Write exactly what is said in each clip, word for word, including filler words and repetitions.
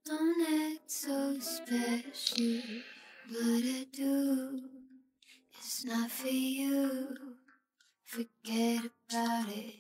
Don't act so special. What I do is not for you. Forget about it.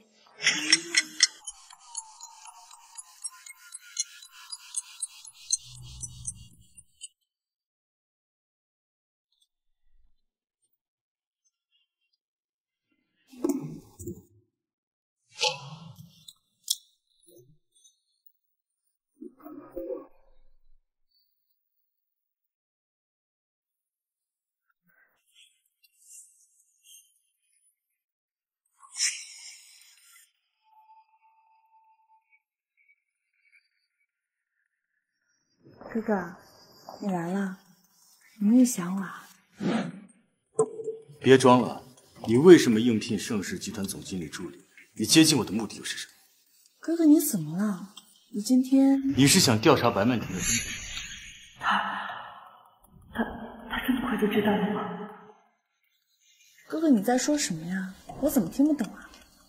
哥哥，你来了，你没有想我啊？ 别装了，你为什么应聘盛世集团总经理助理？你接近我的目的又是什么？ 哥哥，你怎么了？你今天…… 你是想调查白曼婷的身份？ 他……他……他这么快就知道了吗？哥哥，你在说什么呀？我怎么听不懂啊？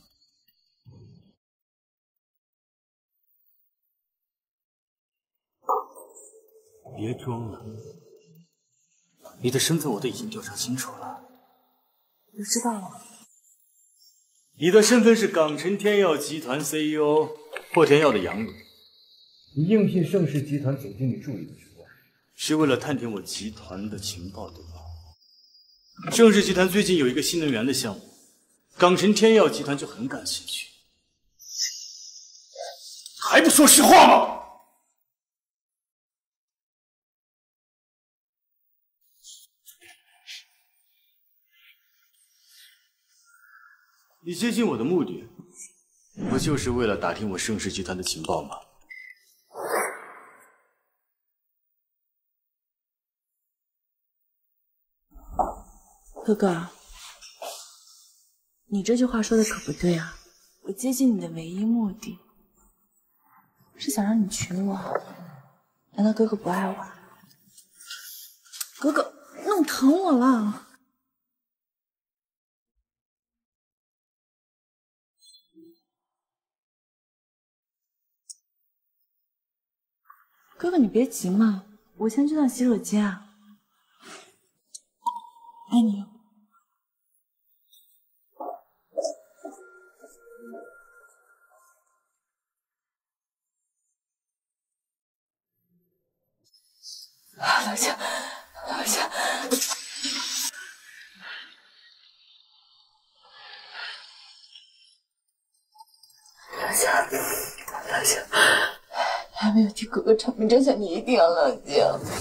别装了，你的身份我都已经调查清楚了。 我知道了。 你的身份是港城天耀集团 C E O 霍天耀的养女。你应聘盛世集团总经理助理的职位，是为了探听我集团的情报，对吧？盛世集团最近有一个新能源的项目，港城天耀集团就很感兴趣。还不说实话吗？ 你接近我的目的，不就是为了打听我盛世集团的情报吗？ 哥哥，你这句话说的可不对啊！我接近你的唯一目的，是想让你娶我。难道哥哥不爱我？哥哥，弄疼我了！ 哥哥，你别急嘛，我先去趟洗手间啊。爱你哟。老夏，老夏，老夏，老夏。 还没有替哥哥偿命之前，你一定要冷静。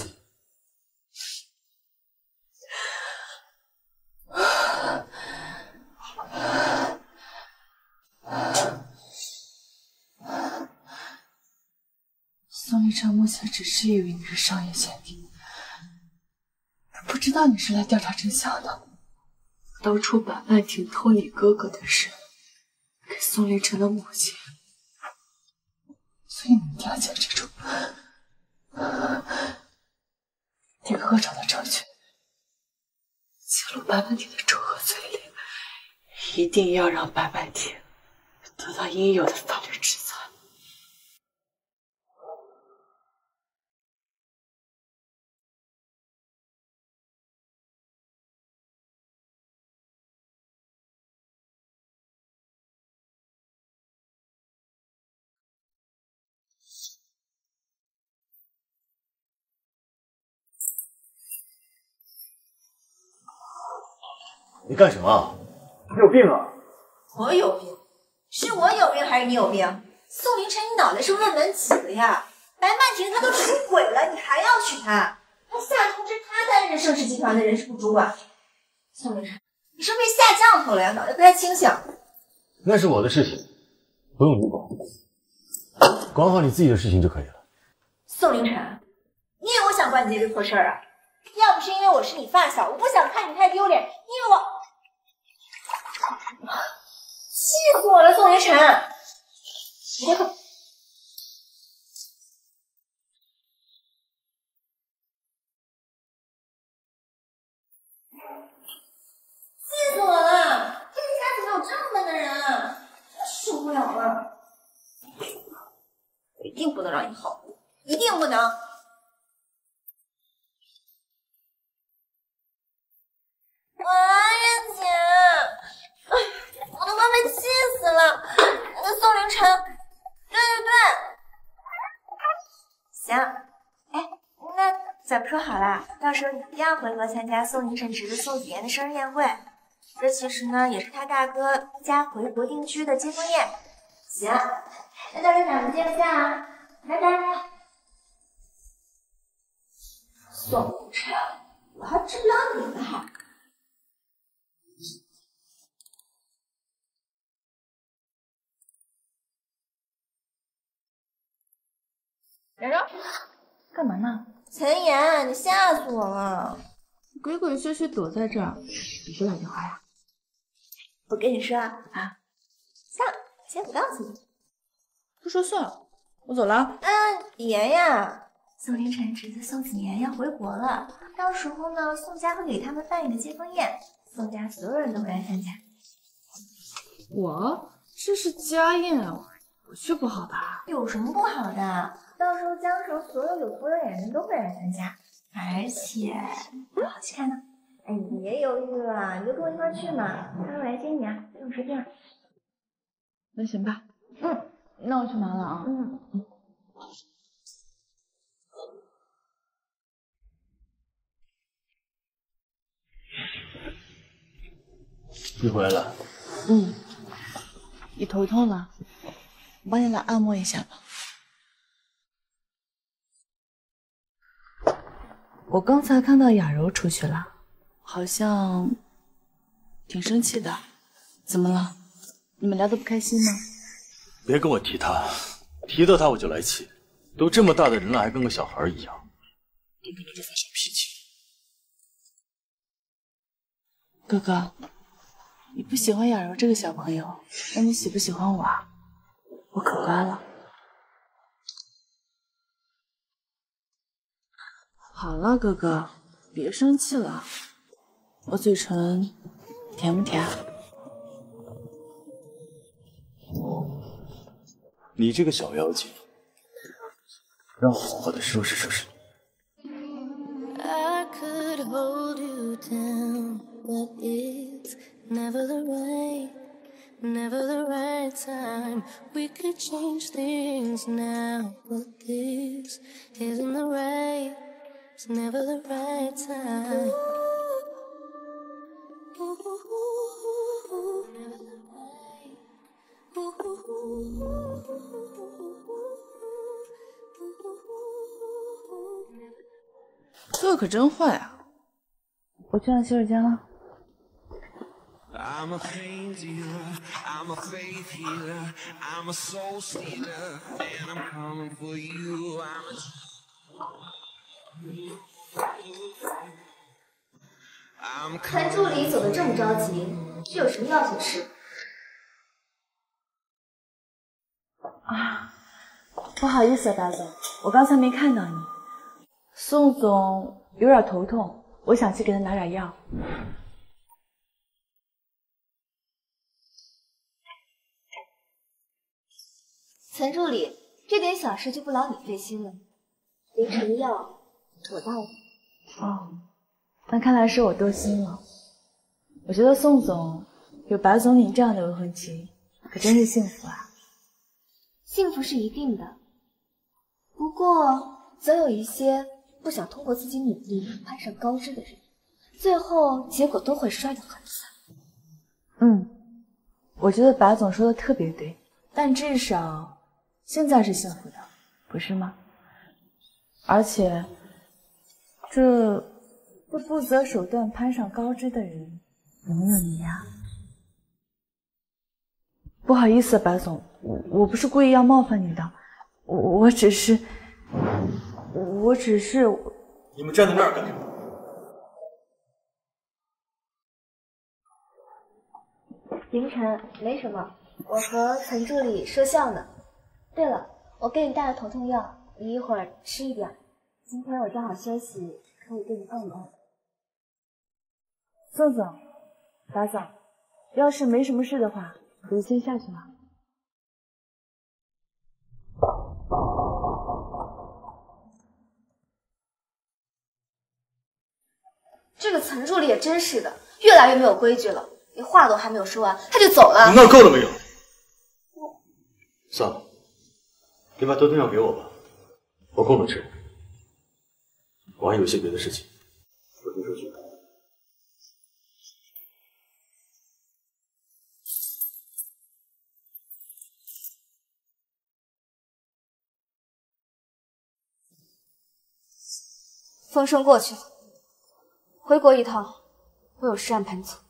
宋立成目前只是以为你是商业间谍，他不知道你是来调查真相的。当初白曼婷偷你哥哥的事，给宋立成的母亲。 所以你一定要坚持住，替哥哥找到证据，揭露白曼婷的丑恶嘴脸，一定要让白曼婷得到应有的法律制裁。 你干什么？你有病啊！ 我有病？是我有病还是你有病？宋凌晨，你脑袋是问门挤了呀？白曼婷她都出轨了，你还要娶她？还下通知她担任盛世集团的人事部主管。宋凌晨，你是不是被下降头了呀？脑袋不太清醒。 那是我的事情，不用你管，管好你自己的事情就可以了。 宋凌晨，你以为我想管你这个破事儿啊？要不是因为我是你发小，我不想看你太丢脸，因为我。 气死我了，宋凌晨！别动！气死我了！这个家怎么有这么笨的人啊？受不了了！我一定不能让你好过。 一定不能。哎呀姐，我都快被气死了！那宋凌晨，对对对，行，哎，那咱们说好了，到时候你一定要回国参加宋凌晨侄子宋子妍的生日宴会。这其实呢，也是他大哥家回国定居的接风宴。行，那到时候咱们见不见啊？拜拜。宋凌晨，我还治不了你呢还。 然然，干嘛呢？ 陈妍，你吓死我了！ 鬼鬼祟祟躲在这儿，给谁打电话呀？ 我跟你说啊，算了，先不告诉你。 不说算了，我走了。 嗯，妍呀，宋凌晨侄子宋子妍要回国了，到时候呢，宋家会给他们办一个接风宴，宋家所有人都会来参加。 我这是家宴，我去不好吧？ 有什么不好的？到时候江城所有有头有脸的人都会来参加，而且好好去看呢。哎，你别犹豫了，你就跟我一块去嘛，到时候来接你啊，不用随便。 那行吧。 嗯， 那我去忙了啊。 嗯嗯。 你回来了。 嗯。你头痛了？我帮你来按摩一下吧。我刚才看到雅柔出去了，好像挺生气的。怎么了？你们聊得不开心吗？ 别跟我提他，提到他我就来气。都这么大的人了，还跟个小孩一样，动不动就发小脾气。 哥哥，你不喜欢雅柔这个小朋友，那你喜不喜欢我啊？我可乖了。好了，哥哥，别生气了。我嘴唇甜不甜？ 你这个小妖精，让我好好的收拾收拾你。 I could hold you down, but it's never the right, never the right time. We could change things now, but this isn't the right, it's never the right time. Ooh, never the right. Ooh, never. 做的可真坏啊！我去趟洗手间了。 I'm a pain dealer, I'm a faith healer, I'm a soul stealer, and I'm coming for you. I'm a... 看助理走的这么着急，是有什么要紧事？ 啊，不好意思啊，大总，我刚才没看到你。宋总有点头痛，我想去给他拿点药。 陈助理，这点小事就不劳你费心了。凌晨的药我带了。 哦，那看来是我多心了。我觉得宋总有白总理这样的未婚妻，可真是幸福啊。 幸福是一定的，不过总有一些不想通过自己努力攀上高枝的人，最后结果都会摔得很惨。 嗯，我觉得白总说的特别对，但至少现在是幸福的，不是吗？而且，这这不择手段攀上高枝的人，有没有你呀？不好意思，白总，我我不是故意要冒犯你的，我我只是，我只是。 你们站在那儿干什么？ 凌晨，没什么，我和陈助理说笑呢。对了，我给你带了头痛药，你一会儿吃一点。今天我正好休息，可以给你按一按。 宋总，白总，要是没什么事的话，我就先下去了。 这个岑助理也真是的，越来越没有规矩了，连话都还没有说完，他就走了。 你闹够了没有？算了，你把头灯让给我吧，我够了吃。我还有些别的事情，我先出去。 风声过去了，回国一趟，我有事按盘走。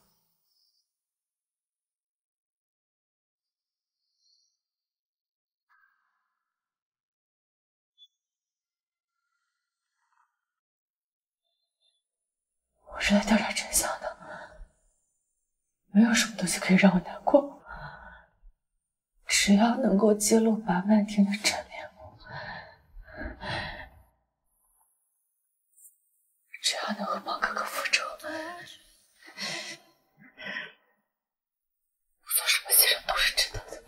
我是来调查真相的，没有什么东西可以让我难过，只要能够揭露白漫天的真面目，只要能和芒哥哥复仇，做什么牺牲都是值得的。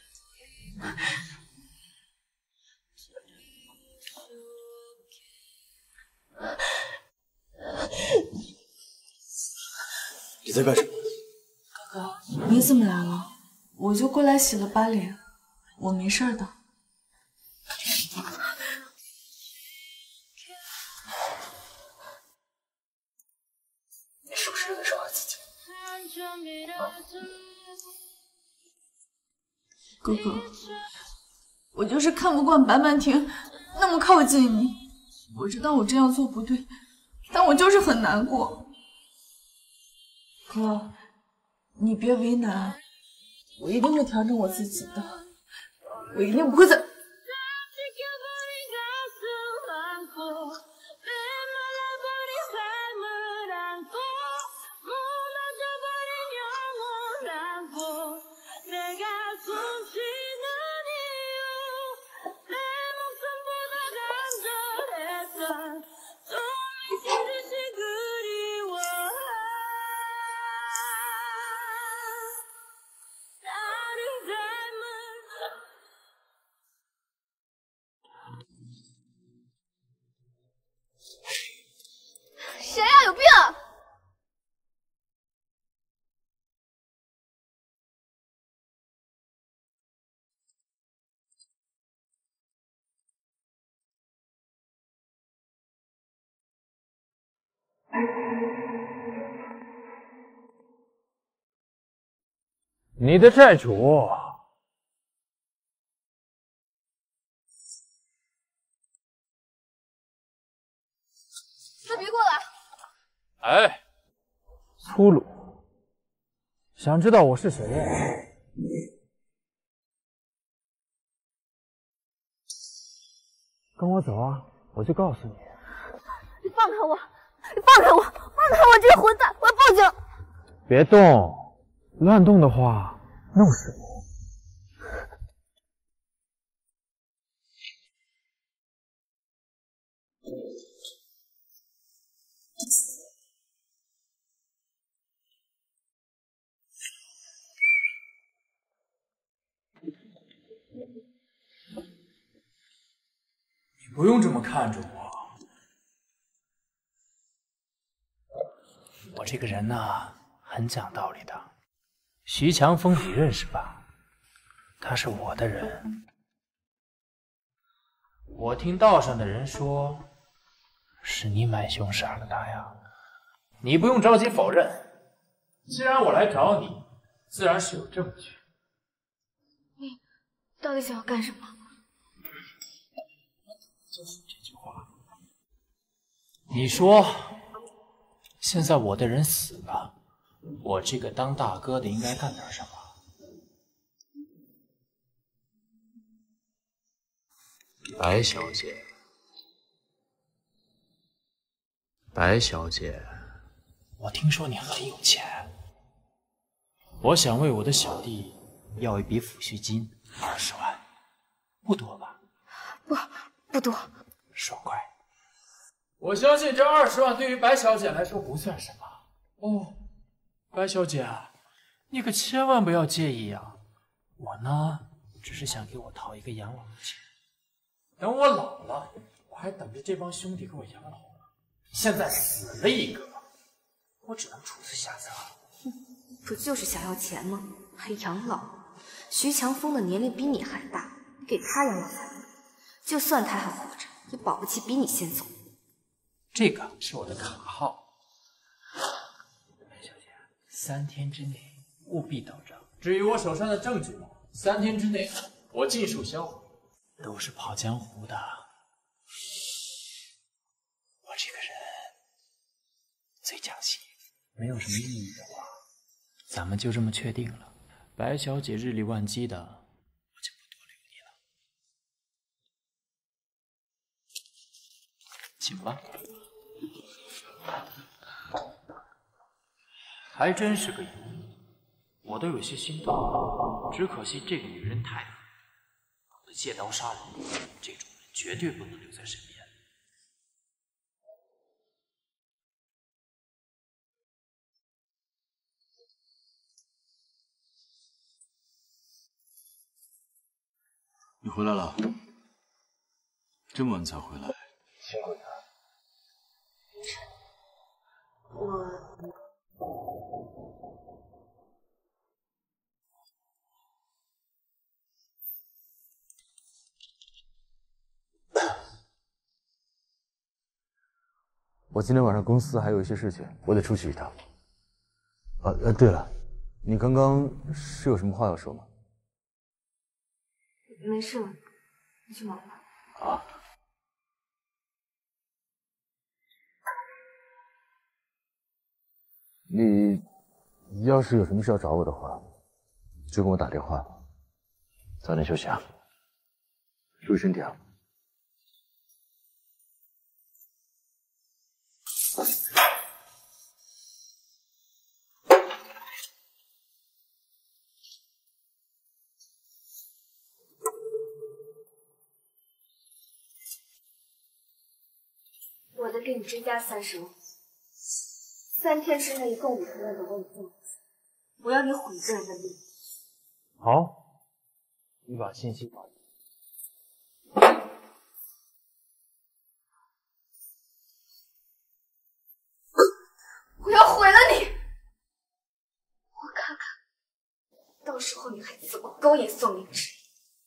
你在干什么？ 哥哥，你怎么来了？我就过来洗了把脸，我没事的。你是不是有点伤害自己？哥哥，我就是看不惯白漫天那么靠近你，我知道我这样做不对，但我就是很难过。哥，你别为难，我一定会调整我自己的，我一定不会再。 谁呀、啊？有病！ 你的债主。 那别过来！ 哎，粗鲁！想知道我是谁？跟我走啊，我就告诉你。 你放开我！你放开我！放开我！这个混蛋！我要报警！ 别动，乱动的话弄死你。 你不用这么看着我，我这个人呢，很讲道理的。徐强峰你认识吧？他是我的人。我听道上的人说，是你买凶杀了他呀。你不用着急否认，既然我来找你，自然是有证据。 你到底想要干什么？ 就是这句话。你说，现在我的人死了，我这个当大哥的应该干点什么？白小姐，白小姐，我听说你很有钱，我想为我的小弟要一笔抚恤金，二十万，不多吧？ 不，不多。 爽快。我相信这二十万对于白小姐来说不算什么。哦，白小姐，你可千万不要介意啊！我呢，只是想给我讨一个养老的钱。等我老了，我还等着这帮兄弟给我养老呢。现在死了一个， 我只能出此下策。 哼，不就是想要钱吗？还养老？徐强峰的年龄比你还大，你给他养老才对。就算他还活着，也保不齐比你先走。 这个是我的卡号，白小姐，三天之内务必到账。至于我手上的证据呢，三天之内我尽数销毁。都是跑江湖的，我这个人最讲信用，没有什么意义的话，咱们就这么确定了。白小姐日理万机的，我就不多留你了，请吧。还真是个妖，我都有些心动。只可惜这个女人太狠，懂得借刀杀人，这种人绝对不能留在身边。 你回来了，这么晚才回来，辛苦你了。 我。 我今天晚上公司还有一些事情，我得出去一趟。啊呃，对了，你刚刚是有什么话要说吗？ 没事，你去忙吧。 啊。你要是有什么事要找我的话，就跟我打电话。早点休息啊，注意身体啊。 我得给你追加三十万，三天之内一共五十万都给你送过去，我要你毁这人的命。 好，你把信息发给我。 我要毁了你！我看看，到时候你还怎么勾引宋明之？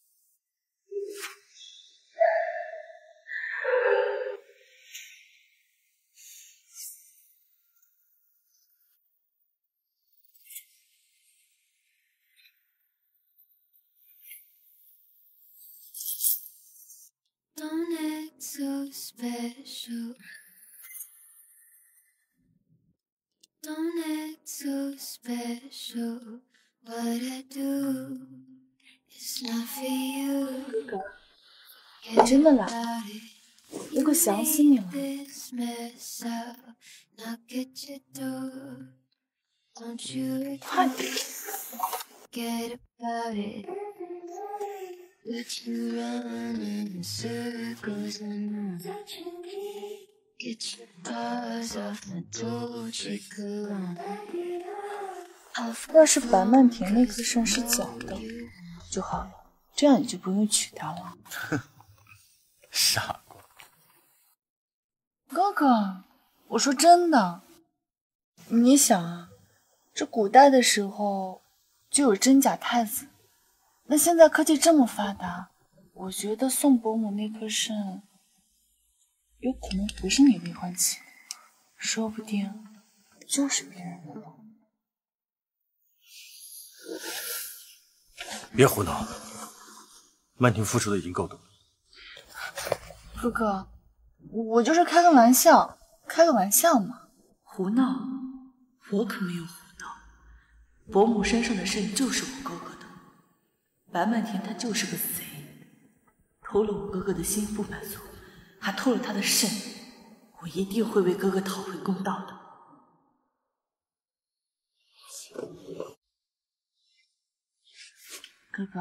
Don't act so special. Don't act so special. What I do is not for you. 我真的来了，我可想死你了。 快点！ Get about it. Let you run in circles and get your paws off my Dolce cologne. 要是白曼婷那颗肾是假的就好了，这样你就不用娶她了。 傻瓜， 哥哥，我说真的，你想啊，这古代的时候就有真假太子。 那现在科技这么发达，我觉得宋伯母那颗肾有可能不是你未婚妻，说不定就是别人的了。 别胡闹，曼婷付出的已经够多了。 哥哥，我就是开个玩笑，开个玩笑嘛。胡闹？我可没有胡闹。伯母身上的肾就是我哥哥的。 白曼婷她就是个贼，偷了我哥哥的心不满足，还偷了他的肾，我一定会为哥哥讨回公道的。哥哥，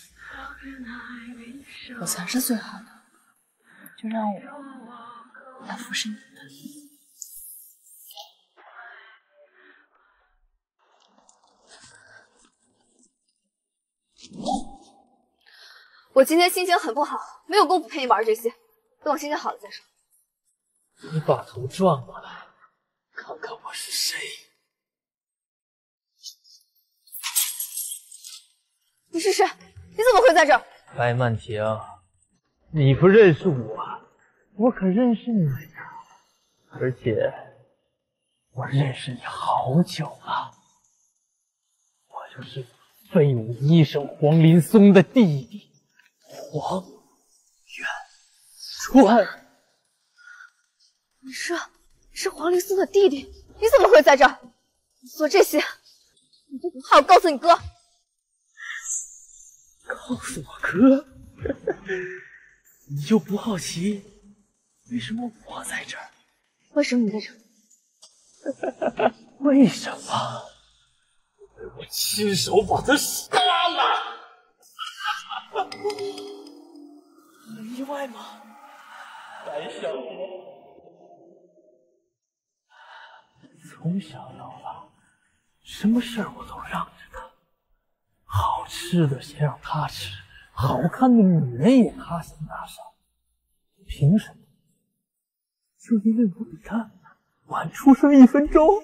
我才是最好的，就让我来服侍你吧。 我今天心情很不好，没有功夫陪你玩这些，等我心情好了再说。 你把头转过来， 看看我是谁。 你是谁？你怎么会在这儿？ 白曼婷，你不认识我，我可认识你呀。而且我认识你好久了，我就是废物医生黄林松的弟弟黄远川。 你是你是黄林松的弟弟，你怎么会在这儿？你做这些，你都不怕我告诉你哥？ 告诉我哥，你就不好奇为什么我在这儿？ 为什么你在这儿？ 为什么？因为我亲手把他杀了。你意外吗，白小姐？从小到大，什么事儿我都让着他。好吃的先让他吃，好看的女人也他先搭上。凭什么？就因为我比他晚出生一分钟？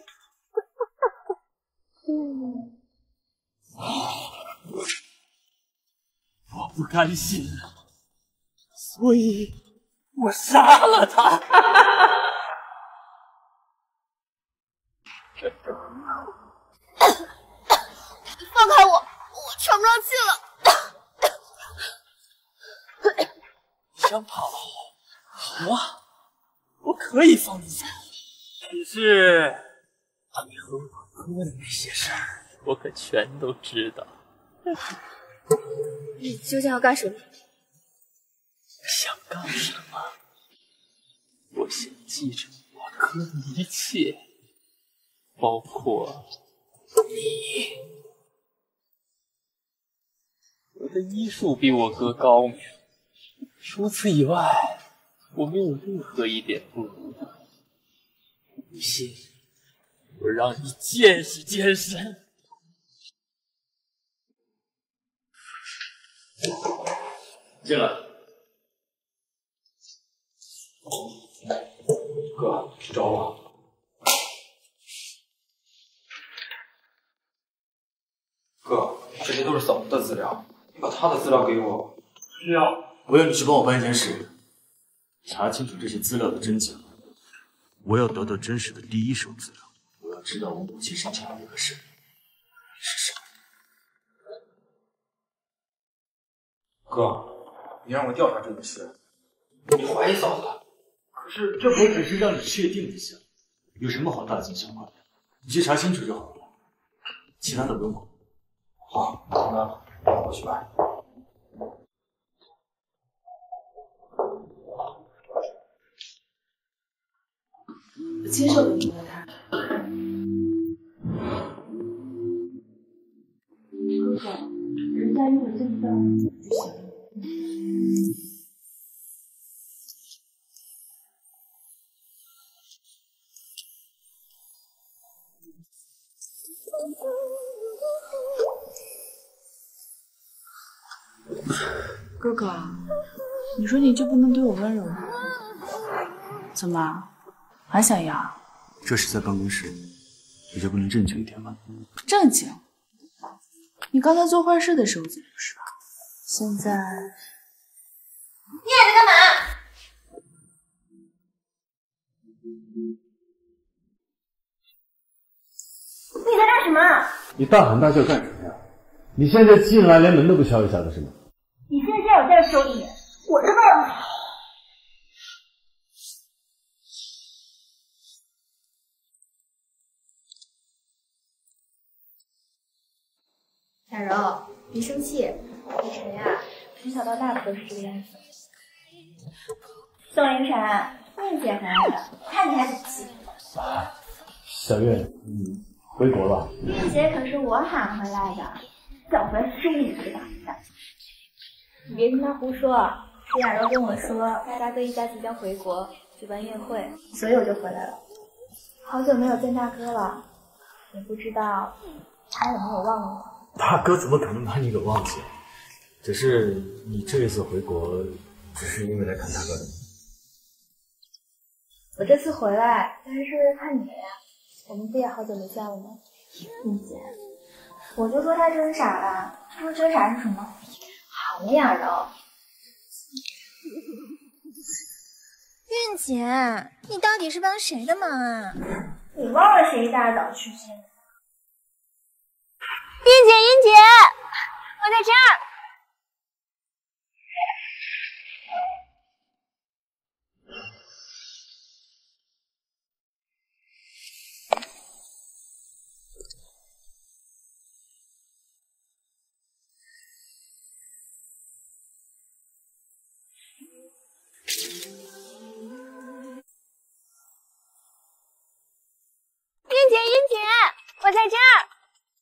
我不甘心，所以我杀了他。 放开我！我喘不上气了。 你想跑？好啊，我可以放你走。只是你和我哥的那些事儿，我可全都知道。 你究竟要干什么？ 想干什么？我想继承我哥的一切，包括你。我的医术比我哥高明，除此以外，我没有任何一点不如的。不信，我让你见识见识。进来。哥，去找我。 哥，这些都是嫂子的资料，你把她的资料给我。 是要我要你去帮我办一件事，查清楚这些资料的真假。我要得到真实的第一手资料，我要知道我母亲生前那个事是什么。 哥，你让我调查这个事，你怀疑嫂子，可是这我只是让你确定一下，有什么好大惊小怪的？你去查清楚就好了，其他的不用管。 好，那我去办。 我接受了你的他。哥哥，人家用了这么大的劲就想你。 哥哥，你说你就不能对我温柔吗？怎么，还想要？ 这是在办公室，你就不能正经一点吗？ 正经？你刚才做坏事的时候怎么不是吧？现在， 你俩在干嘛？你在干什么？ 你大喊大叫干什么呀？你现在进来连门都不敲一下子是吗？ 你现在叫我再说一遍，我就告诉你。 小柔，别生气，凌晨呀，从小到大不都是这个样子。 宋凌晨，你姐回来了，看你还赌气。 小月，你回国了？ 韵姐可是我喊回来的，小回是你知道的。 你别听他胡说，是雅柔跟我说，大哥一家即将回国举办宴会，所以我就回来了。好久没有见大哥了，也不知道他有没有忘了我。 大哥怎么可能把你给忘记？只是你这一次回国，只是因为来看大哥的。 我这次回来当然是为了看你了呀，我们不也好久没见了吗？韵姐，我就说他真傻了，他说真傻是什么？好没眼的。 韵姐，你到底是帮谁的忙啊？ 你忘了谁一大早去见的？ 韵姐，韵姐，我在这儿。韵姐，韵姐，我在这儿。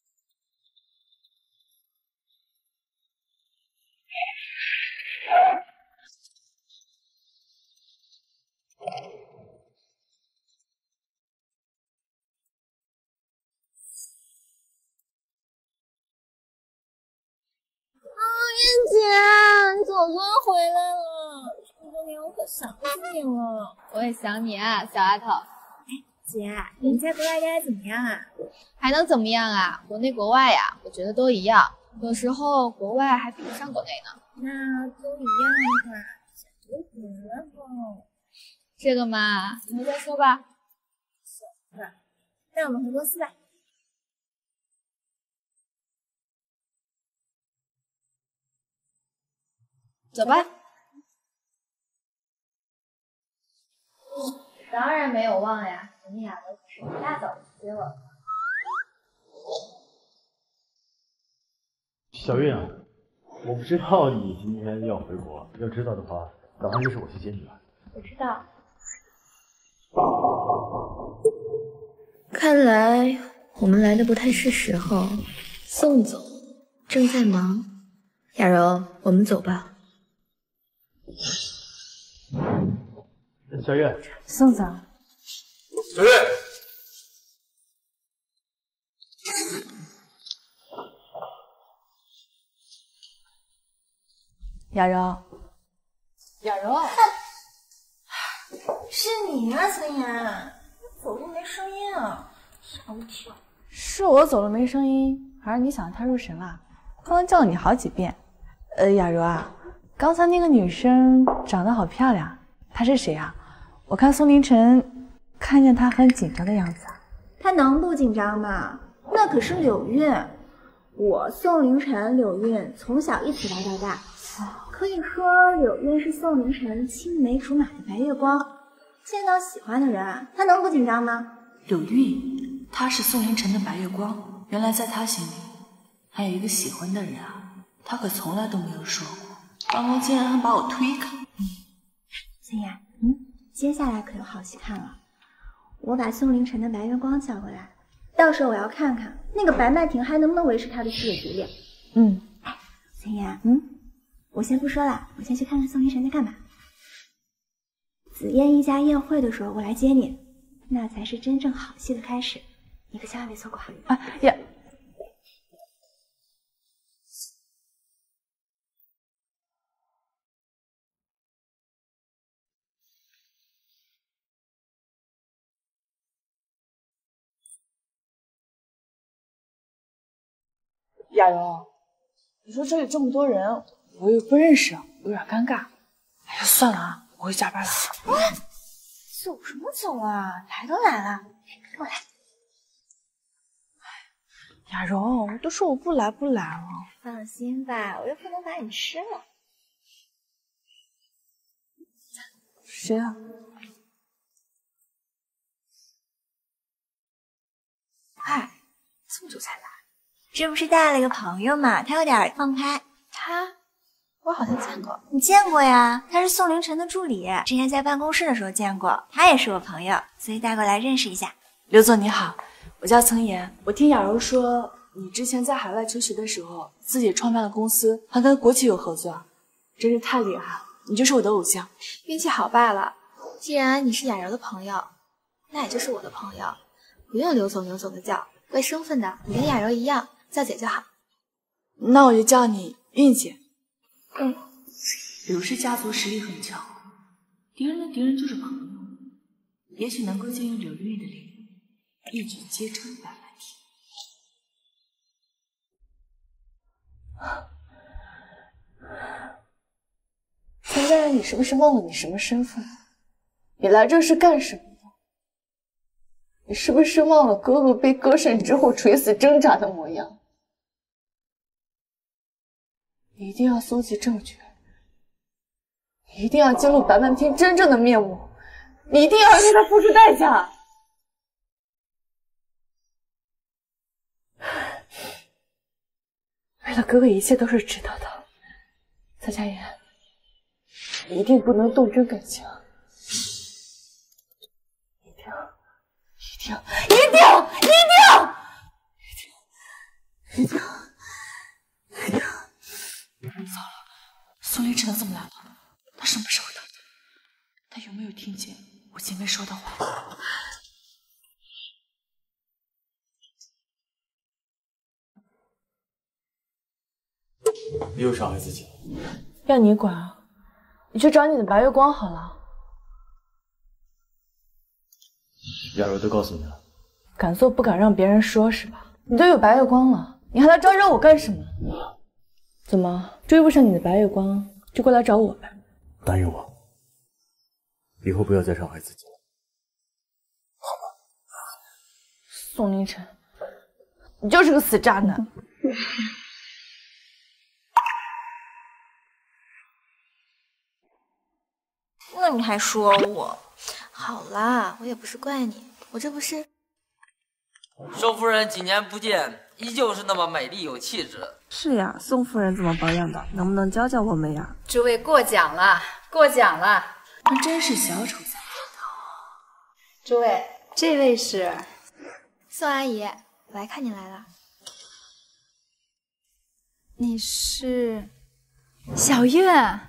啊，韵姐，你总算回来了，这么多年我可想死你了。 我也想你啊，小丫头。 姐，你在国外待的怎么样啊？ 还能怎么样啊？国内国外呀，我觉得都一样。有时候国外还比不上国内呢。 那都一样的话，想就回来吧。 这个嘛，以后再说吧。 行吧，那我们回公司吧。 走吧。当然没有忘呀，人家雅文可是一大早就追了。 小韵啊，我不知道你今天要回国，要知道的话，打算就是我去接你了。 我知道。 看来我们来的不太是时候，宋总正在忙。雅柔，我们走吧。 小月， 宋总， 小月， 雅柔， 雅柔， 是你啊，孙岩，走路没声音啊，吓我一跳。 是我走了没声音，还是你想太入神了？刚刚叫了你好几遍。呃，雅柔啊，刚才那个女生长得好漂亮，她是谁啊？我看宋凌晨看见她很紧张的样子啊。 他能不紧张吗？那可是柳韵，我宋凌晨、柳韵从小一起玩到大，可以说柳韵是宋凌晨青梅竹马的白月光。见到喜欢的人，他能不紧张吗？ 柳韵，她是宋凌晨的白月光，原来在他心里还有一个喜欢的人啊，他可从来都没有说过。刚刚竟然还把我推开。 孙岩，嗯，接下来可有好戏看了。我把宋凌晨的白月光叫过来，到时候我要看看那个白曼婷还能不能维持她的事业局面。 嗯， 哎，孙岩， 嗯， 我先不说了，我先去看看宋凌晨在干嘛。紫燕一家宴会的时候我来接你，那才是真正好戏的开始，你可千万别错过啊呀！雅柔，你说这里这么多人，我又不认识，有点尴尬。哎呀，算了啊，我回加班了。 走什么走啊？来都来了，跟我来。 雅柔，我都说我不来不来了。 放心吧，我又不能把你吃了。 谁啊？ 嗨，这么久才来？这不是带了个朋友嘛，他有点放不开。他，我好像见过。你见过呀？他是宋凌晨的助理，之前在办公室的时候见过。他也是我朋友，所以带过来认识一下。 刘总你好，我叫曾岩。我听雅柔说，你之前在海外求学的时候，自己创办了公司，还跟国企有合作，真是太厉害了！你就是我的偶像。 运气好罢了。既然你是雅柔的朋友，那也就是我的朋友，不用刘总刘总的叫，为身份的，你跟雅柔一样，叫姐就好。 那我就叫你韵姐。 嗯， 刘氏家族实力很强，敌人的敌人就是朋友。 也许能够借用柳玉的灵力，一举击穿白曼婷。陈家人，你是不是忘了你什么身份？你来这是干什么的？你是不是忘了哥哥被割肾之后垂死挣扎的模样？你一定要搜集证据，你一定要揭露白曼婷真正的面目，你一定要让他付出代价。为了哥哥，一切都是值得的。蔡佳妍，你一定不能动真感情，一定要，一定要，一定要，一定要，一定要，一定要，一定要。糟了，宋凌晨怎么来了？他什么时候到的？他有没有听见我前面说的话？ 你又伤害自己了。 要你管啊！你去找你的白月光好了。 雅柔都告诉你了， 敢做不敢让别人说是吧？你都有白月光了，你还来招惹我干什么？怎么追不上你的白月光，就过来找我呗？ 答应我，以后不要再伤害自己了，好吗？ 宋凌晨，你就是个死渣男。 那你还说我？好啦，我也不是怪你，我这不是…… 宋夫人几年不见，依旧是那么美丽有气质。 是呀，宋夫人怎么保养的？能不能教教我们呀？ 诸位过奖了，过奖了。 那真是小丑才诸位，这位是宋阿姨，我来看你来了。你是小月。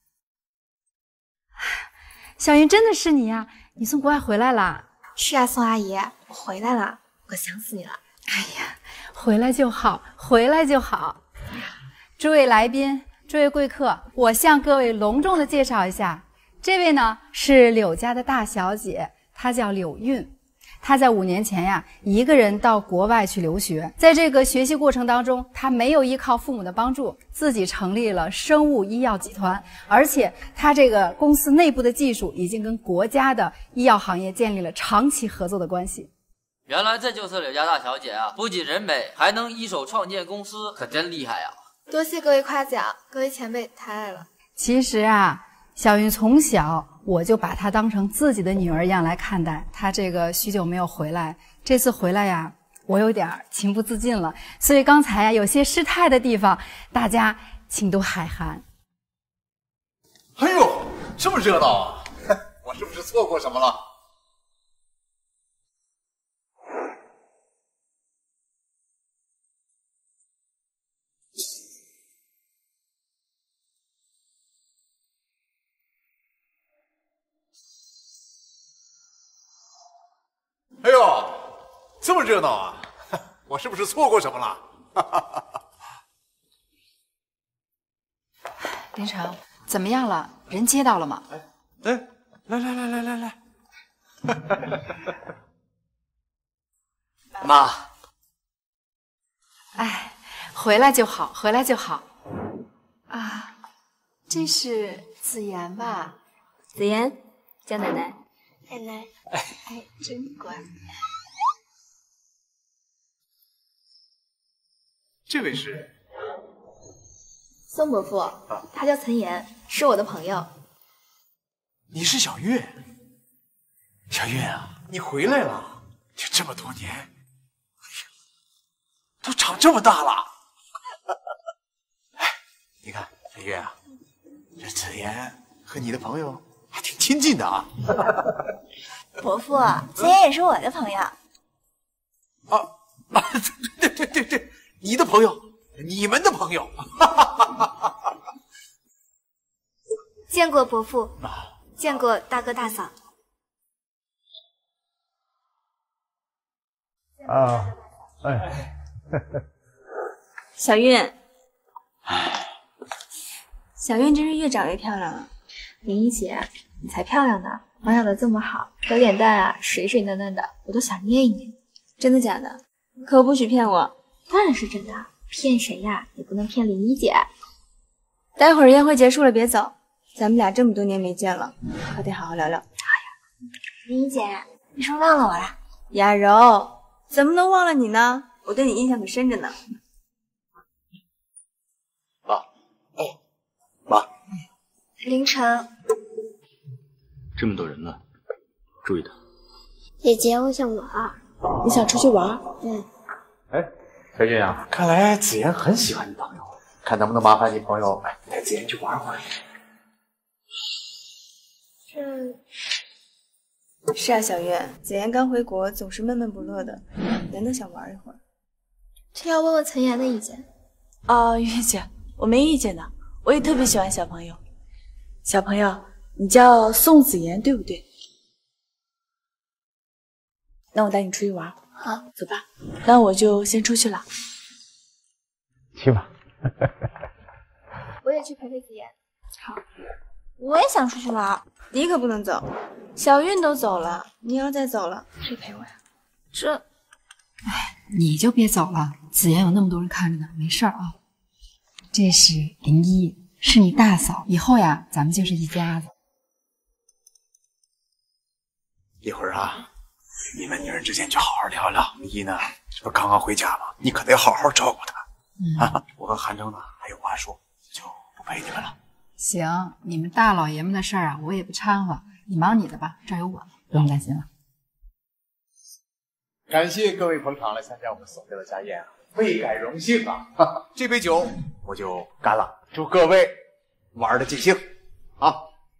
小云，真的是你呀！你从国外回来了？ 是啊，宋阿姨，我回来了，我想死你了。 哎呀，回来就好，回来就好。诸位来宾，诸位贵客，我向各位隆重的介绍一下，这位呢是柳家的大小姐，她叫柳韵。她在五年前呀，一个人到国外去留学，在这个学习过程当中，她没有依靠父母的帮助，自己成立了生物医药集团，而且她这个公司内部的技术已经跟国家的医药行业建立了长期合作的关系。 原来这就是柳家大小姐啊，不仅人美，还能一手创建公司，可真厉害呀！ 多谢各位夸奖，各位前辈太爱了。 其实啊，小云从小我就把她当成自己的女儿一样来看待，她这个许久没有回来，这次回来呀，我有点情不自禁了，所以刚才呀有些失态的地方，大家请多海涵。 哎呦，这么热闹啊！我是不是错过什么了？哎呦，这么热闹啊！我是不是错过什么了？ 林成，怎么样了？人接到了吗？ 哎，来来来来来来， 妈， 哎，回来就好，回来就好。 啊，这是子妍吧？子妍，叫奶奶。奶奶，哎，真乖。 这位是宋伯父，他叫岑妍，是我的朋友。 你是小月，小月啊，你回来了，就这么多年，哎呀，都长这么大了。哎，你看小月啊，这子妍和你的朋友还挺亲近的啊。 伯父，岑妍也是我的朋友。 啊啊，对对对对，你的朋友，你们的朋友。 见过伯父，见过大哥大嫂。 啊，哎， 小韵，小韵真是越长越漂亮了。林一姐，你才漂亮呢。 保养的这么好，小脸蛋啊水水嫩嫩的，我都想捏一捏。真的假的？可不许骗我。当然是真的，骗谁呀？也不能骗林一姐。待会儿宴会结束了别走，咱们俩这么多年没见了，可得好好聊聊。好呀。林一姐，你是不是忘了我了？雅柔，怎么能忘了你呢？我对你印象可深着呢。 妈，哎，妈， 凌晨， 这么多人呢，注意点。 姐姐，我想玩。 你想出去玩？ 嗯。 哎，小俊啊，看来子妍很喜欢你朋友，看能不能麻烦你朋友哎带子妍去玩会儿。 这是啊，小月，子妍刚回国，总是闷闷不乐的，难得想玩一会儿。这要问问陈妍的意见。 哦，月姐，我没意见的，我也特别喜欢小朋友。小朋友，你叫宋子妍对不对？那我带你出去玩。 好， 走吧。那我就先出去了。 去吧。 我也去陪陪子妍。好，我也想出去玩。你可不能走，小韵都走了，你要再走了，谁陪我呀？这， 哎，你就别走了，子妍有那么多人看着呢，没事儿啊。这是林一，是你大嫂，以后呀，咱们就是一家子。 一会儿啊，你们女人之间就好好聊聊。一呢，这不刚刚回家吗？你可得好好照顾她。嗯、啊，我和韩征呢还有话说，就不陪你们了。 行，你们大老爷们的事儿啊，我也不掺和，你忙你的吧，这儿有我，不用担心了。 感谢各位捧场来参加我们所谓的家宴啊，倍感荣幸啊！哈哈，这杯酒我就干了，祝各位玩的尽兴啊！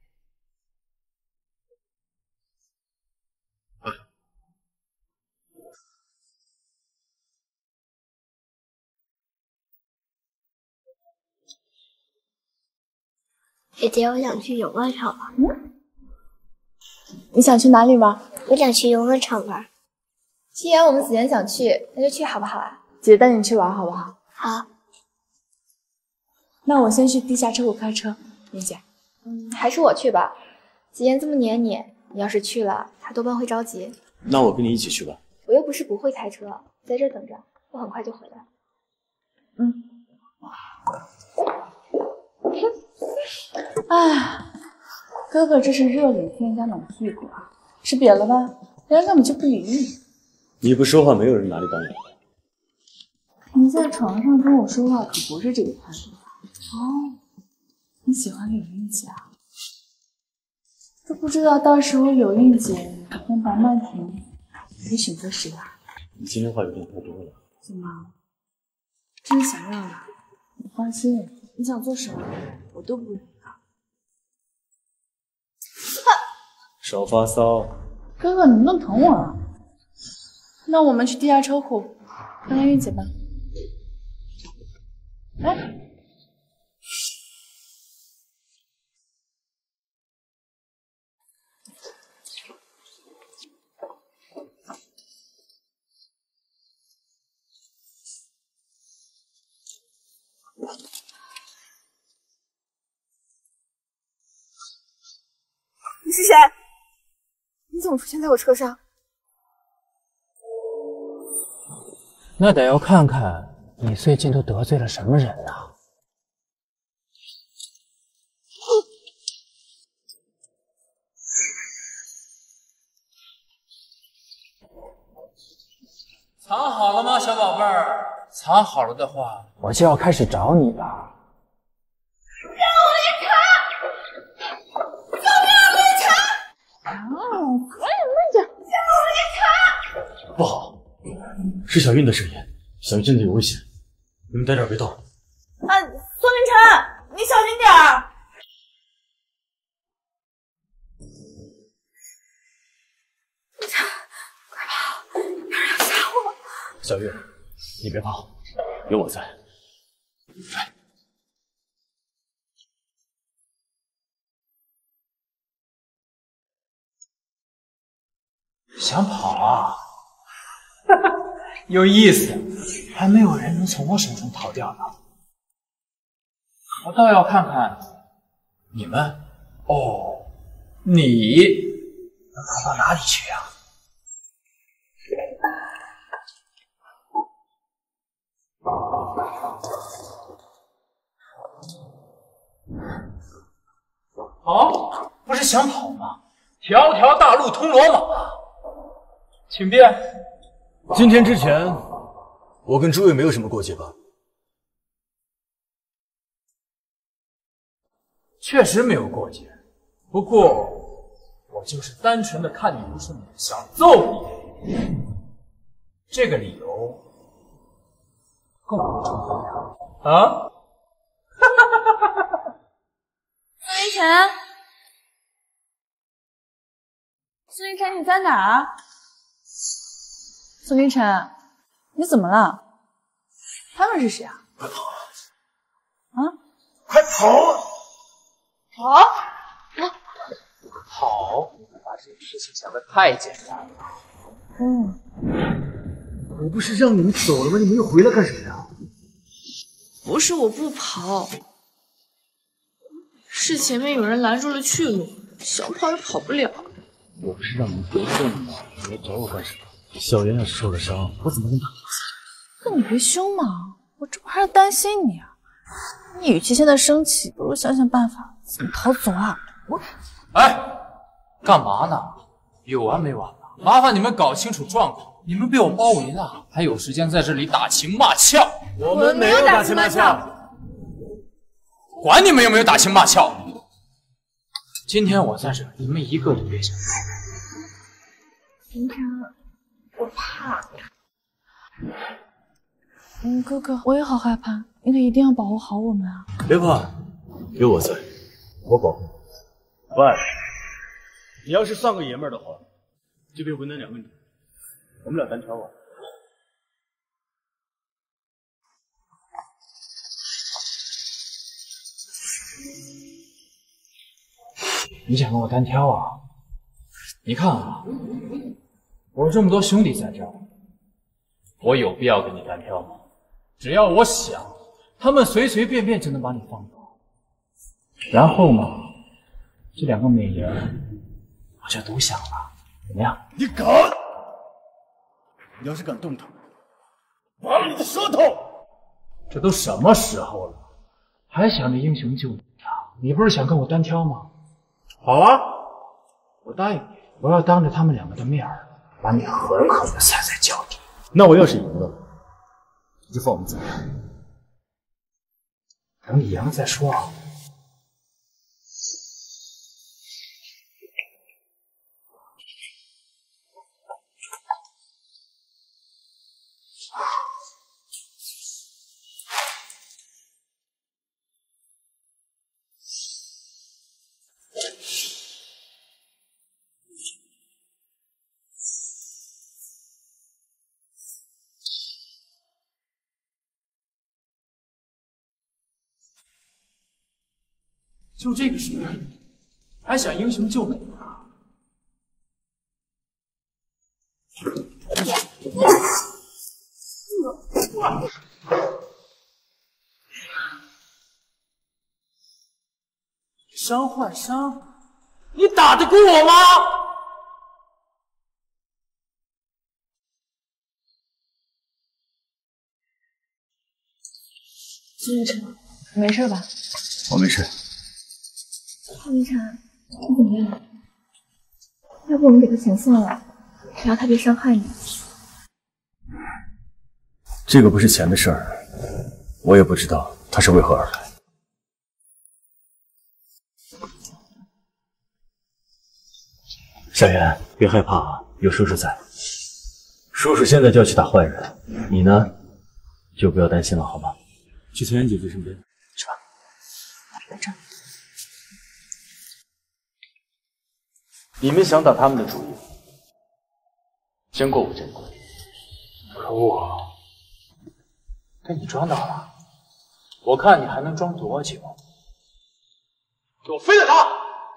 姐姐，我想去游乐场玩。 嗯，你想去哪里玩？ 我想去游乐场玩。既然我们子妍想去，那就去好不好啊？ 姐带你去玩好不好？ 好。 那我先去地下车库开车，林姐。 嗯，还是我去吧。子妍这么黏你，你要是去了，她多半会着急。 那我跟你一起去吧。 我又不是不会开车，在这儿等着，我很快就回来。 嗯。哎，哥哥这是热脸贴人家冷屁股啊！吃瘪了吧？人家根本就不理你。 你不说话，没有人拿你当人。 你在床上跟我说话可不是这个态度。哦，你喜欢柳映姐啊？都不知道到时候柳映姐跟白曼婷，你选择谁啊？ 你今天话有点太多了。 怎么？真想要啊？你放心，你想做什么，我都不忍。 少发骚。 哥哥，你不能疼我啊！那我们去地下车库看看韵姐吧。哎。 你是谁？你怎么出现在我车上？ 那得要看看你最近都得罪了什么人啊！藏好了吗，小宝贝儿？藏好了的话，我就要开始找你了。 不好，是小韵的声音，小韵真的有危险，你们待这儿别动。 啊，宋凌晨，你小心点儿！ 快跑，有人要杀我！ 小韵，你别怕，有我在。来。 想跑啊？有意思，还没有人能从我手中逃掉呢。我倒要看看你们。哦，你要逃到哪里去呀？跑，不是想跑吗？条条大路通罗马，请便。 今天之前，我跟诸位没有什么过节吧？ 确实没有过节，不过我就是单纯的看你不顺眼，想揍你。这个理由够不充分呀？啊？ 苏林晨，苏林晨，你在哪儿？苏林晨，你怎么了？他们是谁啊？ 快跑！ 啊！ 快跑！ 跑！ 好，你们把这个事情想得太简单了。 嗯， 我不是让你们走了吗？你们又回来干什么呀？ 不是我不跑，是前面有人拦住了去路，想跑也跑不了。 我不是让你们别动吗？你来找我干什么？小妍要是受了伤，我怎么能打？ 那你别凶嘛，我这不还是担心你啊。你与其现在生气，不如想想办法怎么逃走啊！我， 哎，干嘛呢？有完没完了？麻烦你们搞清楚状况。你们被我包围了，还有时间在这里打情骂俏？ 我们没有打情骂俏。 管你们有没有打情骂俏！今天我在这，你们一个都别想走。 林晨，我怕。嗯，哥哥，我也好害怕，你可一定要保护好我们啊！ 别怕，有我在，我保护你。喂，你要是算个爷们儿的话，就别为难两个女人，我们俩单挑啊！ 你想跟我单挑啊？你看啊，我这么多兄弟在这儿，我有必要跟你单挑吗？只要我想，他们随随便便就能把你放倒。然后嘛，这两个美人我就都想了，怎么样？ 你敢！你要是敢动他们，拔了你的舌头！ 这都什么时候了，还想着英雄救美啊？你不是想跟我单挑吗？好啊，我答应你，我要当着他们两个的面儿，把你狠狠的踩在脚底。 那我要是赢了，你就放我们走。 等你赢了再说啊。就这个事，还想英雄救美啊？伤换伤，你打得过我吗？ 苏雨辰，没事吧？ 我没事。 苏雨辰，你怎么样？要不我们给他钱算了，只要他别伤害你。 这个不是钱的事儿，我也不知道他是为何而来。小妍，别害怕啊，有叔叔在。叔叔现在就要去打坏人，你呢，就不要担心了，好吗？去陈妍姐姐身边，去吧。 在这儿。 你们想打他们的主意，先过我这一关。 可恶，被你抓到了，我看你还能装多久？给我飞了他！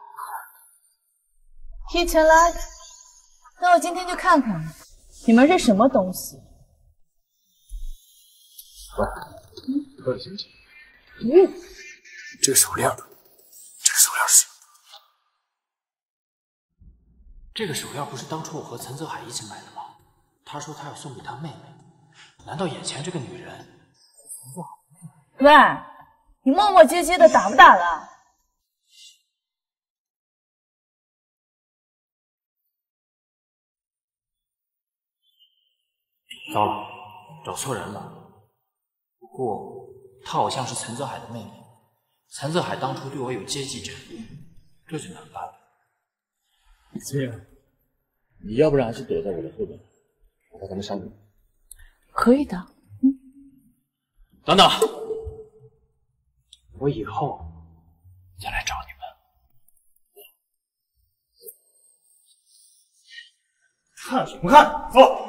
提前来，那我今天就看看你们是什么东西。 喂，喝点行不行？ 嗯， 这个手链，这个手链是。 这个手链不是当初我和陈泽海一起买的吗？他说他要送给他妹妹，难道眼前这个女人？ 喂，你磨磨唧唧的打不打了？ 糟了，找错人了。不过她好像是陈泽海的妹妹，陈泽海当初对我有接济之恩，这就难办了。 这样，你要不然还是躲在我的后边，我带他们上路。 可以的。嗯。 等等，我以后再来找你们。 看什么看？走。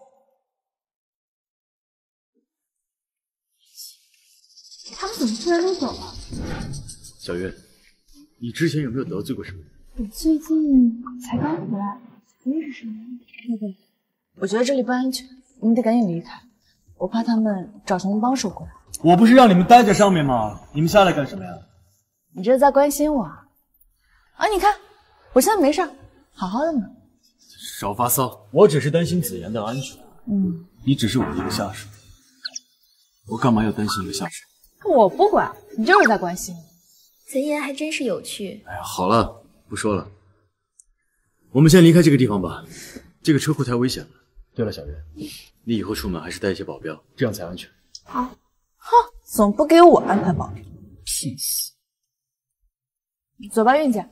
他们怎么突然都走了？ 小月，你之前有没有得罪过什么人？ 我最近才刚回来，认识什么人？ 那个，我觉得这里不安全，我们得赶紧离开。我怕他们找什么帮手过来。 我不是让你们待在上面吗？你们下来干什么呀？ 你这是在关心我啊？啊，你看，我现在没事，好好的呢。 少发骚！我只是担心子妍的安全。 嗯， 你只是我的一个下属，我干嘛要担心一个下属？ 我不管，你就是在关心我。 子妍还真是有趣。 哎呀，好了，不说了，我们先离开这个地方吧。这个车库太危险了。对了，小月，你以后出门还是带一些保镖，这样才安全。 好。 哼，怎么不给我安排保镖？屁事！走吧，韵姐。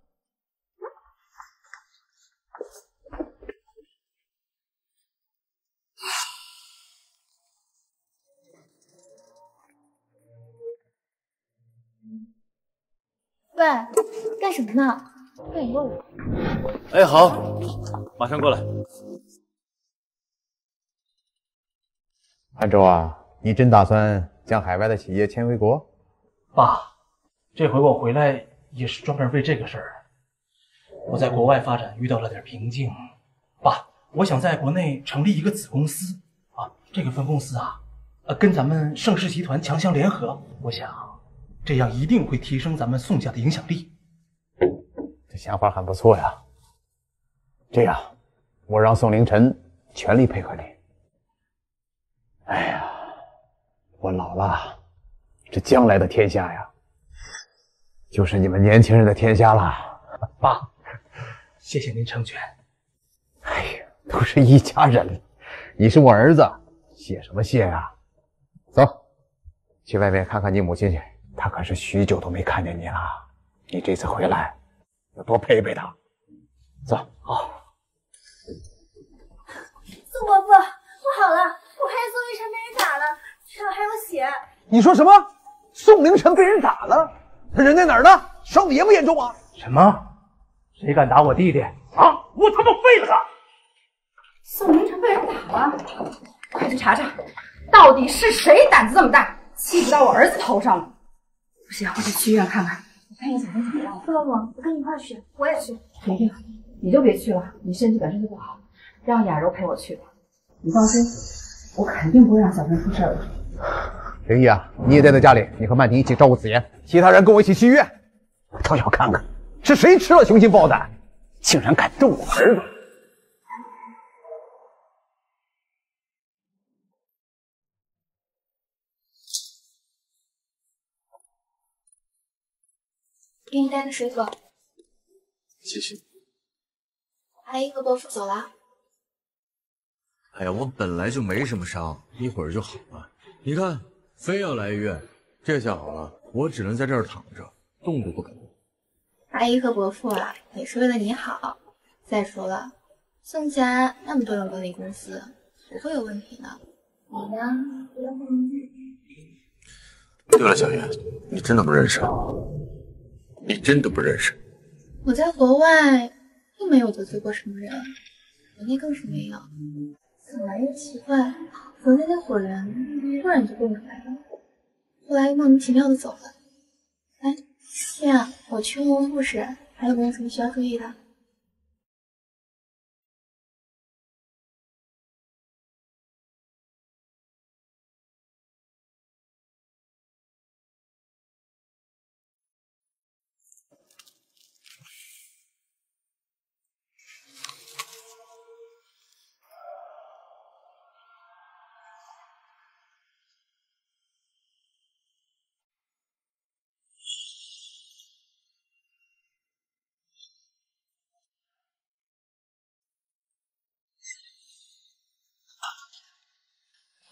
喂，干什么呢？快点过来！ 哎，好，马上过来。 韩州啊，你真打算将海外的企业迁回国？ 爸，这回我回来也是专门为这个事儿。我在国外发展遇到了点瓶颈，爸，我想在国内成立一个子公司啊，这个分公司啊，呃，跟咱们盛世集团强相联合，我想。这样一定会提升咱们宋家的影响力。 这想法很不错呀。这样，我让宋凌晨全力配合你。哎呀，我老了，这将来的天下呀，就是你们年轻人的天下了。 爸，谢谢您成全。 哎呀，都是一家人，你是我儿子，谢什么谢呀？走，去外面看看你母亲去。他可是许久都没看见你了，你这次回来要多陪陪他。走， 好。 宋伯父，不好了，我看见宋凌晨被人打了，身上还有血。 你说什么？宋凌晨被人打了？他人在哪儿呢？伤得严不严重啊？ 什么？谁敢打我弟弟？啊！我他妈废了他！ 宋凌晨被人打了，快去查查，到底是谁胆子这么大，气不到我儿子头上了。不行，我得去医院看看，我看一下小飞怎么样了。 宋伯父，我跟你一块去。我也去。 婷婷，你就别去了，你身体本身就不好，让雅柔陪我去吧。你放心，我肯定不会让小飞出事的。 灵异啊，你也待在家里，你和曼婷一起照顾子妍，其他人跟我一起去医院。我倒要看看是谁吃了雄心豹胆，竟然敢动我儿子。 给你带的水果。 谢谢。 阿姨和伯父走了。 哎呀，我本来就没什么伤，一会儿就好了。你看，非要来医院，这下好了，我只能在这儿躺着，动都不敢动。 阿姨和伯父啊，也是为了你好。再说了，宋家那么多人管理公司，不会有问题的。你呢？不要放弃。 对了，小月，你真的不认识？你真的不认识？ 我在国外并没有得罪过什么人，国内更是没有。怎么也奇怪，国内那伙人突然就变出来了，后来又莫名其妙的走了。哎，这样我去问问护士，还有没有什么需要注意的？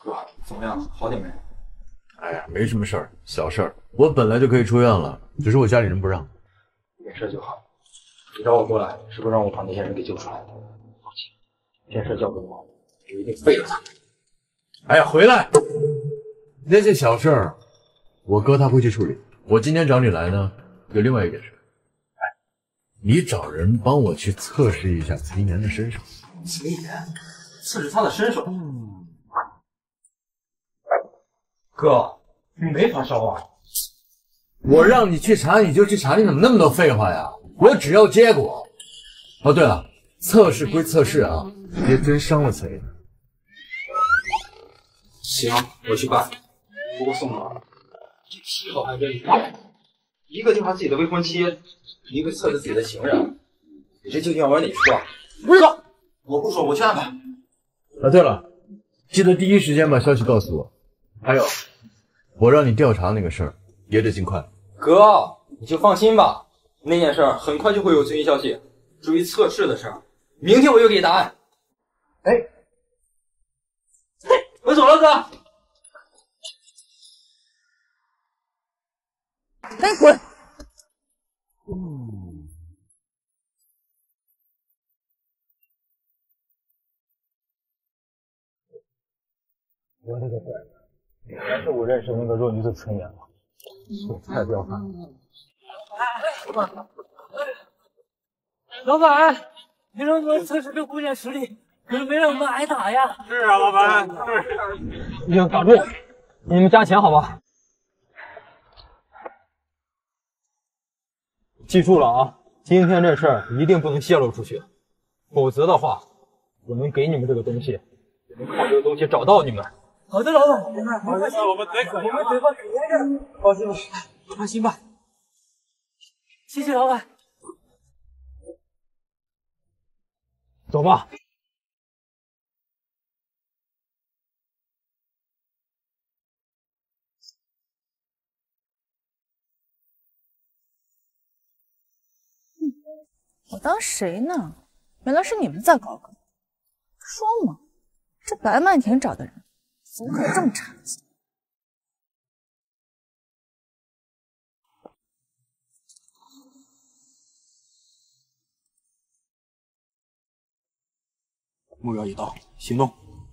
哥，怎么样？好点没？ 哎呀，没什么事儿，小事儿。我本来就可以出院了，只是我家里人不让。 没事就好。你找我过来，是不是让我把那些人给救出来？放心，这事交给我，我一定废了他们。 哎呀，回来！那些小事儿，我哥他会去处理。我今天找你来呢，有另外一件事。哎，你找人帮我去测试一下崔岩的身手。 崔岩，测试他的身手。嗯。哥，你没发烧啊？ 我让你去查你就去查，你怎么那么多废话呀？我只要结果。哦，对了，测试归测试啊，别真伤了崔岩。 行，我去办。不过宋老，这癖好还真是，一个调查自己的未婚妻，一个测试自己的情人，你这究竟要玩哪出啊？不是哥，我不说，我去安排。 啊，对了，记得第一时间把消息告诉我。还有，我让你调查那个事儿，也得尽快。 哥，你就放心吧，那件事儿很快就会有最新消息。至于测试的事儿，明天我就给你答案。哎，我走了，哥。 哎，滚！ 嗯， 我这个乖，还是我认识那个弱女子崔岩了，是太彪悍了。 老板，你能不能测试这姑娘实力？可是没让我们挨打呀！ 是啊，老板，是。你们打住，你们加钱好吧？记住了啊，今天这事儿一定不能泄露出去，否则的话，我能给你们这个东西，我能靠这个东西找到你们。 好的，老板。好的，我们嘴可我们嘴巴可严着。放心吧，放心吧。谢谢老板。 走吧。 我当谁呢？原来是你们在搞梗。说嘛，这白曼婷找的人怎么可能这么差劲？ 目标已到，行动！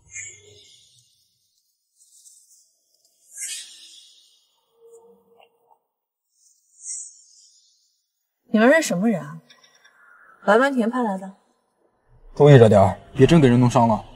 你们是什么人啊？白曼婷派来的。 注意着点儿，别真给人弄伤了。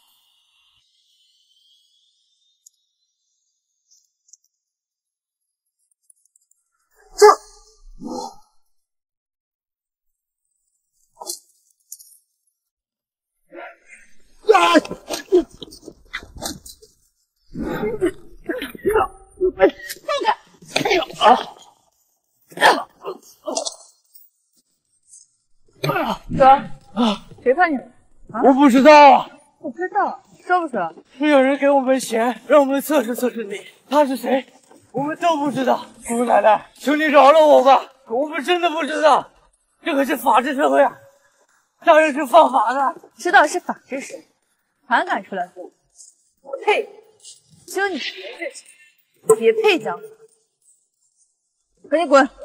哥，谁派你来？啊？ 我不知道啊。 不知道，说不说？ 是有人给我们钱，让我们测试测试你，他是谁？我们都不知道。姑奶奶，求你饶了我吧，我们真的不知道。这可是法治社会啊，当然是犯法的。 知道是法治社会，还敢出来做？呸！只有你没志气，也配讲法。赶紧滚！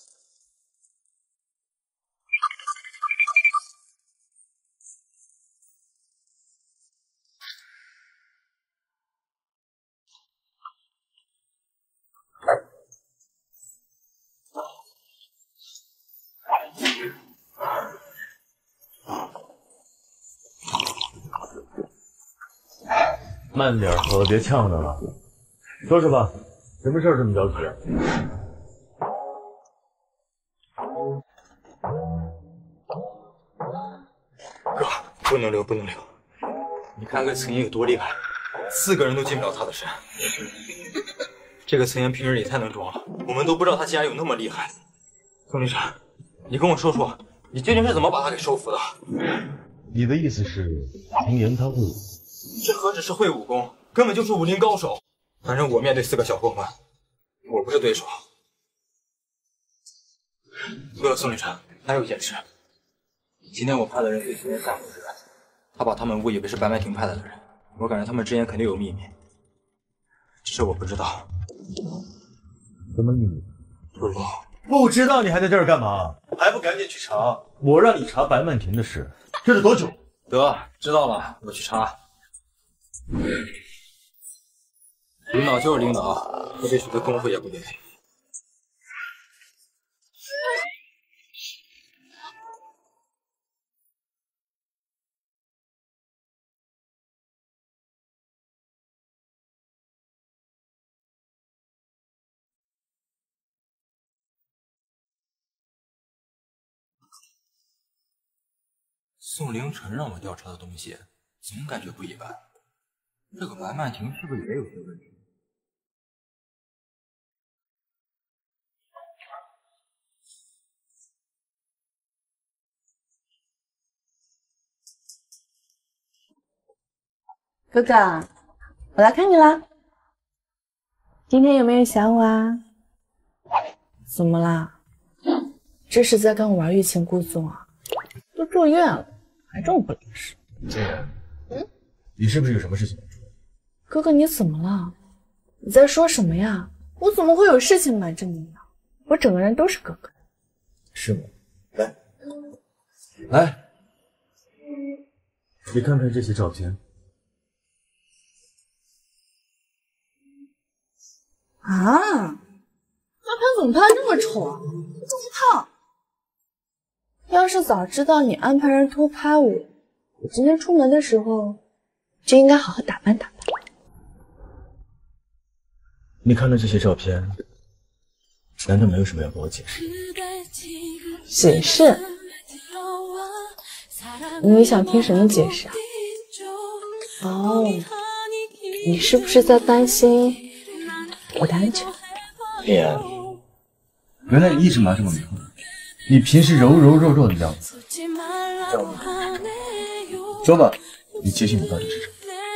慢点喝，别呛着了。说说吧，什么事儿这么着急？ 哥，不能留，不能留！你看这个陈岩有多厉害，四个人都近不了他的身。这个陈岩平时也太能装了，我们都不知道他竟然有那么厉害。宋立山，你跟我说说，你究竟是怎么把他给收服的？ 你的意思是，陈岩他会？ 这何止是会武功，根本就是武林高手。反正我面对四个小混混，我不是对手。对了，宋立山，还有一件事，今天我派的人对陈岩下手之案，他把他们误以为是白曼婷派来的人，我感觉他们之间肯定有秘密， 只是我不知道。 什么秘密？ 不如不知道你还在这儿干嘛？还不赶紧去查！我让你查白曼婷的事，这得多久？ 得，知道了，我去查。领导就是领导，我这学的功夫也不给。宋凌晨让我调查的东西，总感觉不一般。这个白曼婷是不是也有些问题？ 哥哥，我来看你啦。今天有没有想我啊？怎么啦？这是在跟我玩欲擒故纵啊？都住院了，还这么不理事。 秦然，嗯，你是不是有什么事情瞒着我？ 哥哥，你怎么了？你在说什么呀？我怎么会有事情瞒着你呢？我整个人都是哥哥。 是吗？来，来，你看看这些照片。 啊，照片怎么拍这么丑啊？这么胖！要是早知道你安排人偷拍我，我今天出门的时候就应该好好打扮打扮。 你看了这些照片，难道没有什么要跟我解释？ 解释？你想听什么解释啊？哦，你是不是在担心我的安全？ 叶安，原来你一直瞒着我没后悔。你平时柔柔弱弱的样子，让我看看。说吧，你接近我到底是什么？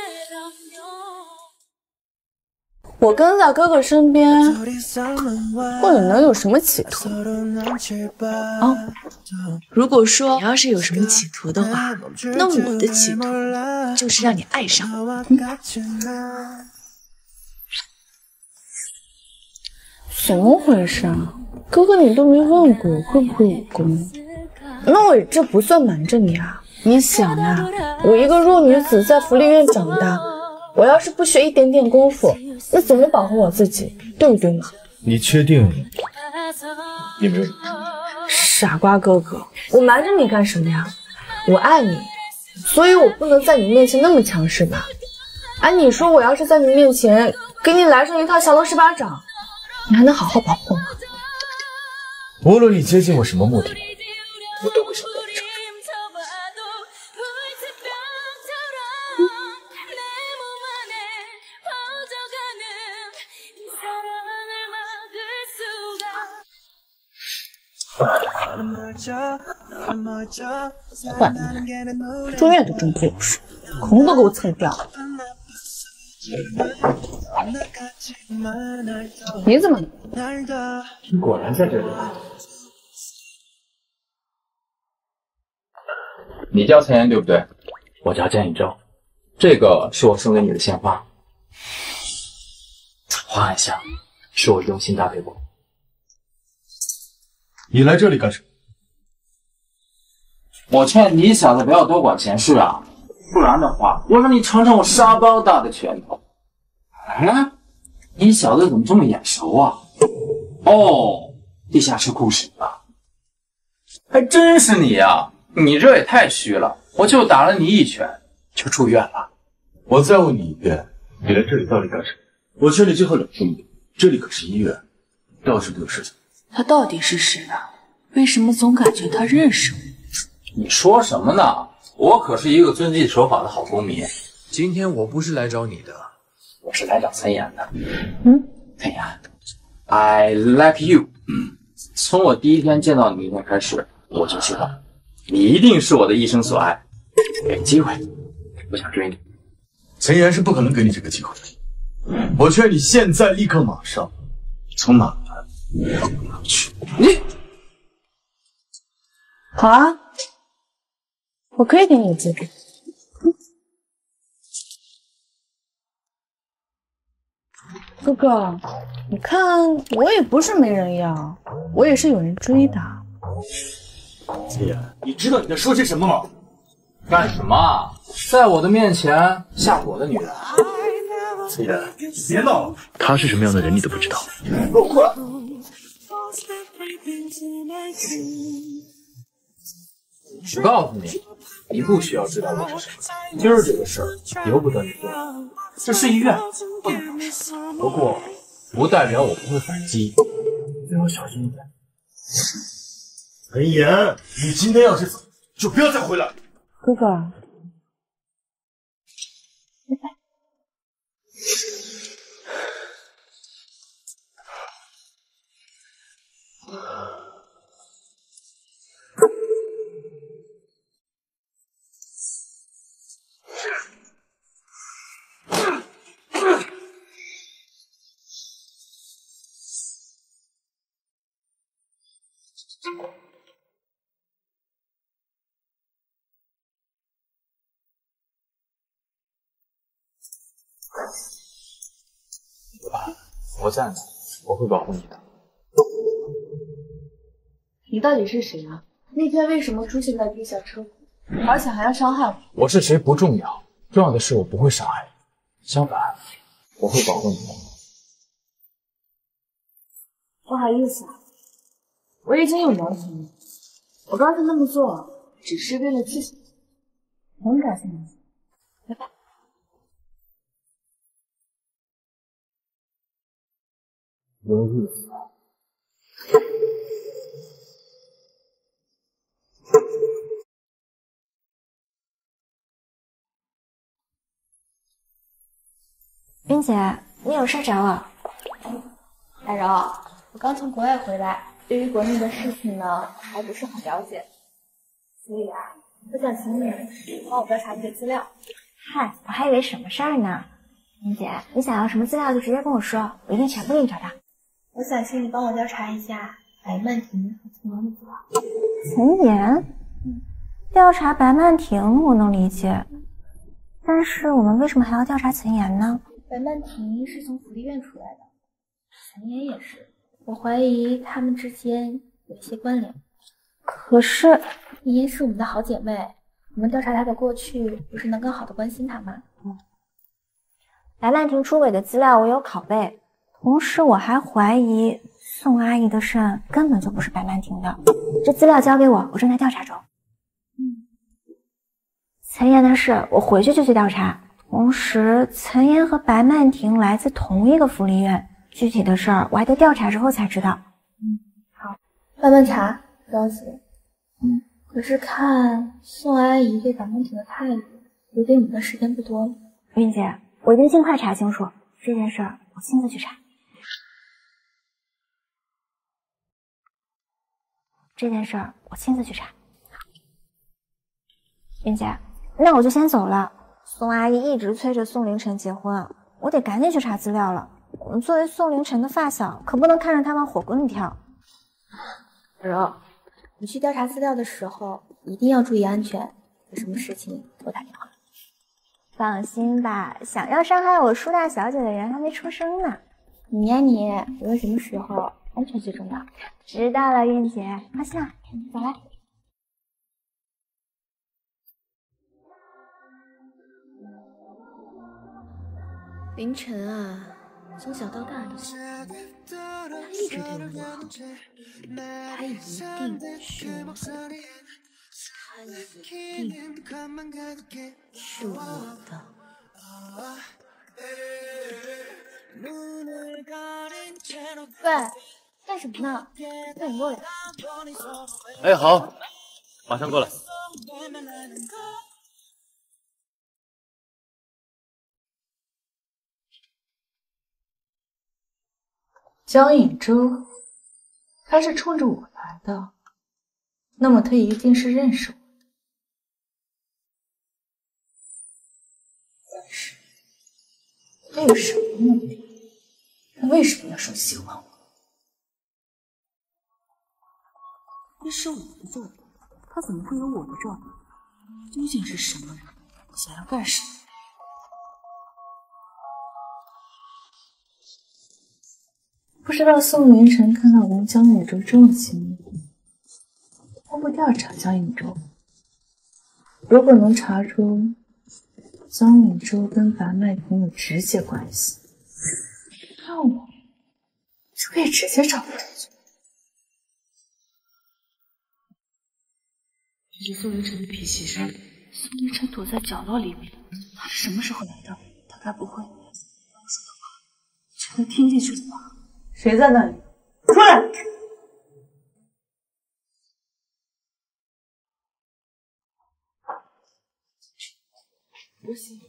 我跟在哥哥身边，或者能有什么企图？哦，如果说你要是有什么企图的话，那我的企图就是让你爱上我。嗯、怎么回事啊？哥哥，你都没问过我会不会武功，那我这不算瞒着你啊。你想呀，我一个弱女子在福利院长大，我要是不学一点点功夫，那怎么保护我自己，对不对嘛？ 你确定你没有什么？ 傻瓜哥哥，我瞒着你干什么呀？我爱你，所以我不能在你面前那么强势吧？哎，你说我要是在你面前给你来上一套降龙十八掌，你还能好好保护我吗？ 无论你接近我什么目的，我都会想到你成功。 坏了，住院都真不有事，空都给我蹭掉了。你怎么了？ 你果然在这里。 你叫陈岩对不对？我叫江宇宙，这个是我送给你的鲜花，花很香，是我用心搭配过。 你来这里干什么？ 我劝你小子不要多管闲事啊，不然的话，我让你尝尝我沙包大的拳头。哎，你小子怎么这么眼熟啊？哦，地下室故事啊，还真是你呀！你这也太虚了，我就打了你一拳就住院了。 我再问你一遍，你来这里到底干什么？我劝你最好冷静一点，这里可是医院，到时都有事情。 他到底是谁啊？为什么总感觉他认识我？ 你说什么呢？我可是一个遵纪守法的好公民。 今天我不是来找你的， 我是来找陈岩的。 嗯， 陈岩 ，I like you。嗯，从我第一天见到你那天开始，我就知道你一定是我的一生所爱。给个机会，我想追你。 陈岩是不可能给你这个机会的。我劝你现在立刻马上从马兰到哪去。 你好啊，我可以给你个机会。 哥，你看我也不是没人要，我也是有人追的。 子言，你知道你在说些什么吗？ 干什么？在我的面前吓我的女人？ 子言，别闹了！他是什么样的人你都不知道。给我过来！ 我告诉你，你不需要知道我是谁。今儿这个事儿由不得你做，这是医院，不能动手。不过，不代表我不会反击，最好小心一点。 陈言，你今天要是走，就不要再回来。 哥哥，拜拜。 爸，我在呢，我会保护你的。 你到底是谁啊？那天为什么出现在地下车库，而且还要伤害我？ 我是谁不重要，重要的是我不会伤害你，相反，我会保护你的。 不好意思，我已经有男朋友了。我刚才那么做只是为了自己，很感谢你。拜拜。 有意思。 冰姐，你有事找我？大柔，我刚从国外回来，对于国内的事情呢还不是很了解，所以啊，我想请你帮我调查一些资料。嗨，我还以为什么事儿呢。冰姐，你想要什么资料就直接跟我说，我一定全部给你找到。我想请你帮我调查一下白曼婷和陈妍的资料。陈妍？嗯，调查白曼婷我能理解，但是我们为什么还要调查陈妍呢？白曼婷是从福利院出来的，陈妍也是，我怀疑他们之间有一些关联。可是陈妍是我们的好姐妹，我们调查她的过去，不是能更好的关心她吗？嗯。白曼婷出轨的资料我有拷贝，同时我还怀疑宋阿姨的肾根本就不是白曼婷的。这资料交给我，我正在调查中。嗯。陈妍的事我回去就去调查。同时，陈妍和白曼婷来自同一个福利院，具体的事儿我还得调查之后才知道。嗯，好，慢慢查，不着急。嗯，可是看宋阿姨对白曼婷的态度，留给你的时间不多了。云姐，我一定尽快查清楚这件事儿，我亲自去查。这件事儿我亲自去查。云姐，那我就先走了。宋阿姨一直催着宋凌晨结婚，我得赶紧去查资料了。我们作为宋凌晨的发小，可不能看着他往火锅里跳。柔，你去调查资料的时候一定要注意安全，有什么事情给我打电话。放心吧，想要伤害我舒大小姐的人还没出生呢。你呀你，无论什么时候，安全最重要。知道了，韵姐，放心了，走来。凌晨啊，从小到大都喜欢我，他一直对我那么好，他一定是我的，他一定是我的。喂，干什么呢？快点过来！ 哎，好，马上过来。 江颖舟，他是冲着我来的，那么他一定是认识我。但是，他有什么目的？他为什么要说喜欢我？那是我的作品，他怎么会有我的照片？究竟是什么人？想要干什么？ 不知道宋凌晨看到我跟江宇洲这么亲密，会不会调查江宇洲？如果能查出江宇洲跟白麦婷有直接关系，那我就可以直接找回去。这是宋凌晨的皮鞋声，宋凌晨躲在角落里面，他是什么时候来的？他该不会我说的话全都听进去了吧？谁在那里？出来！不行。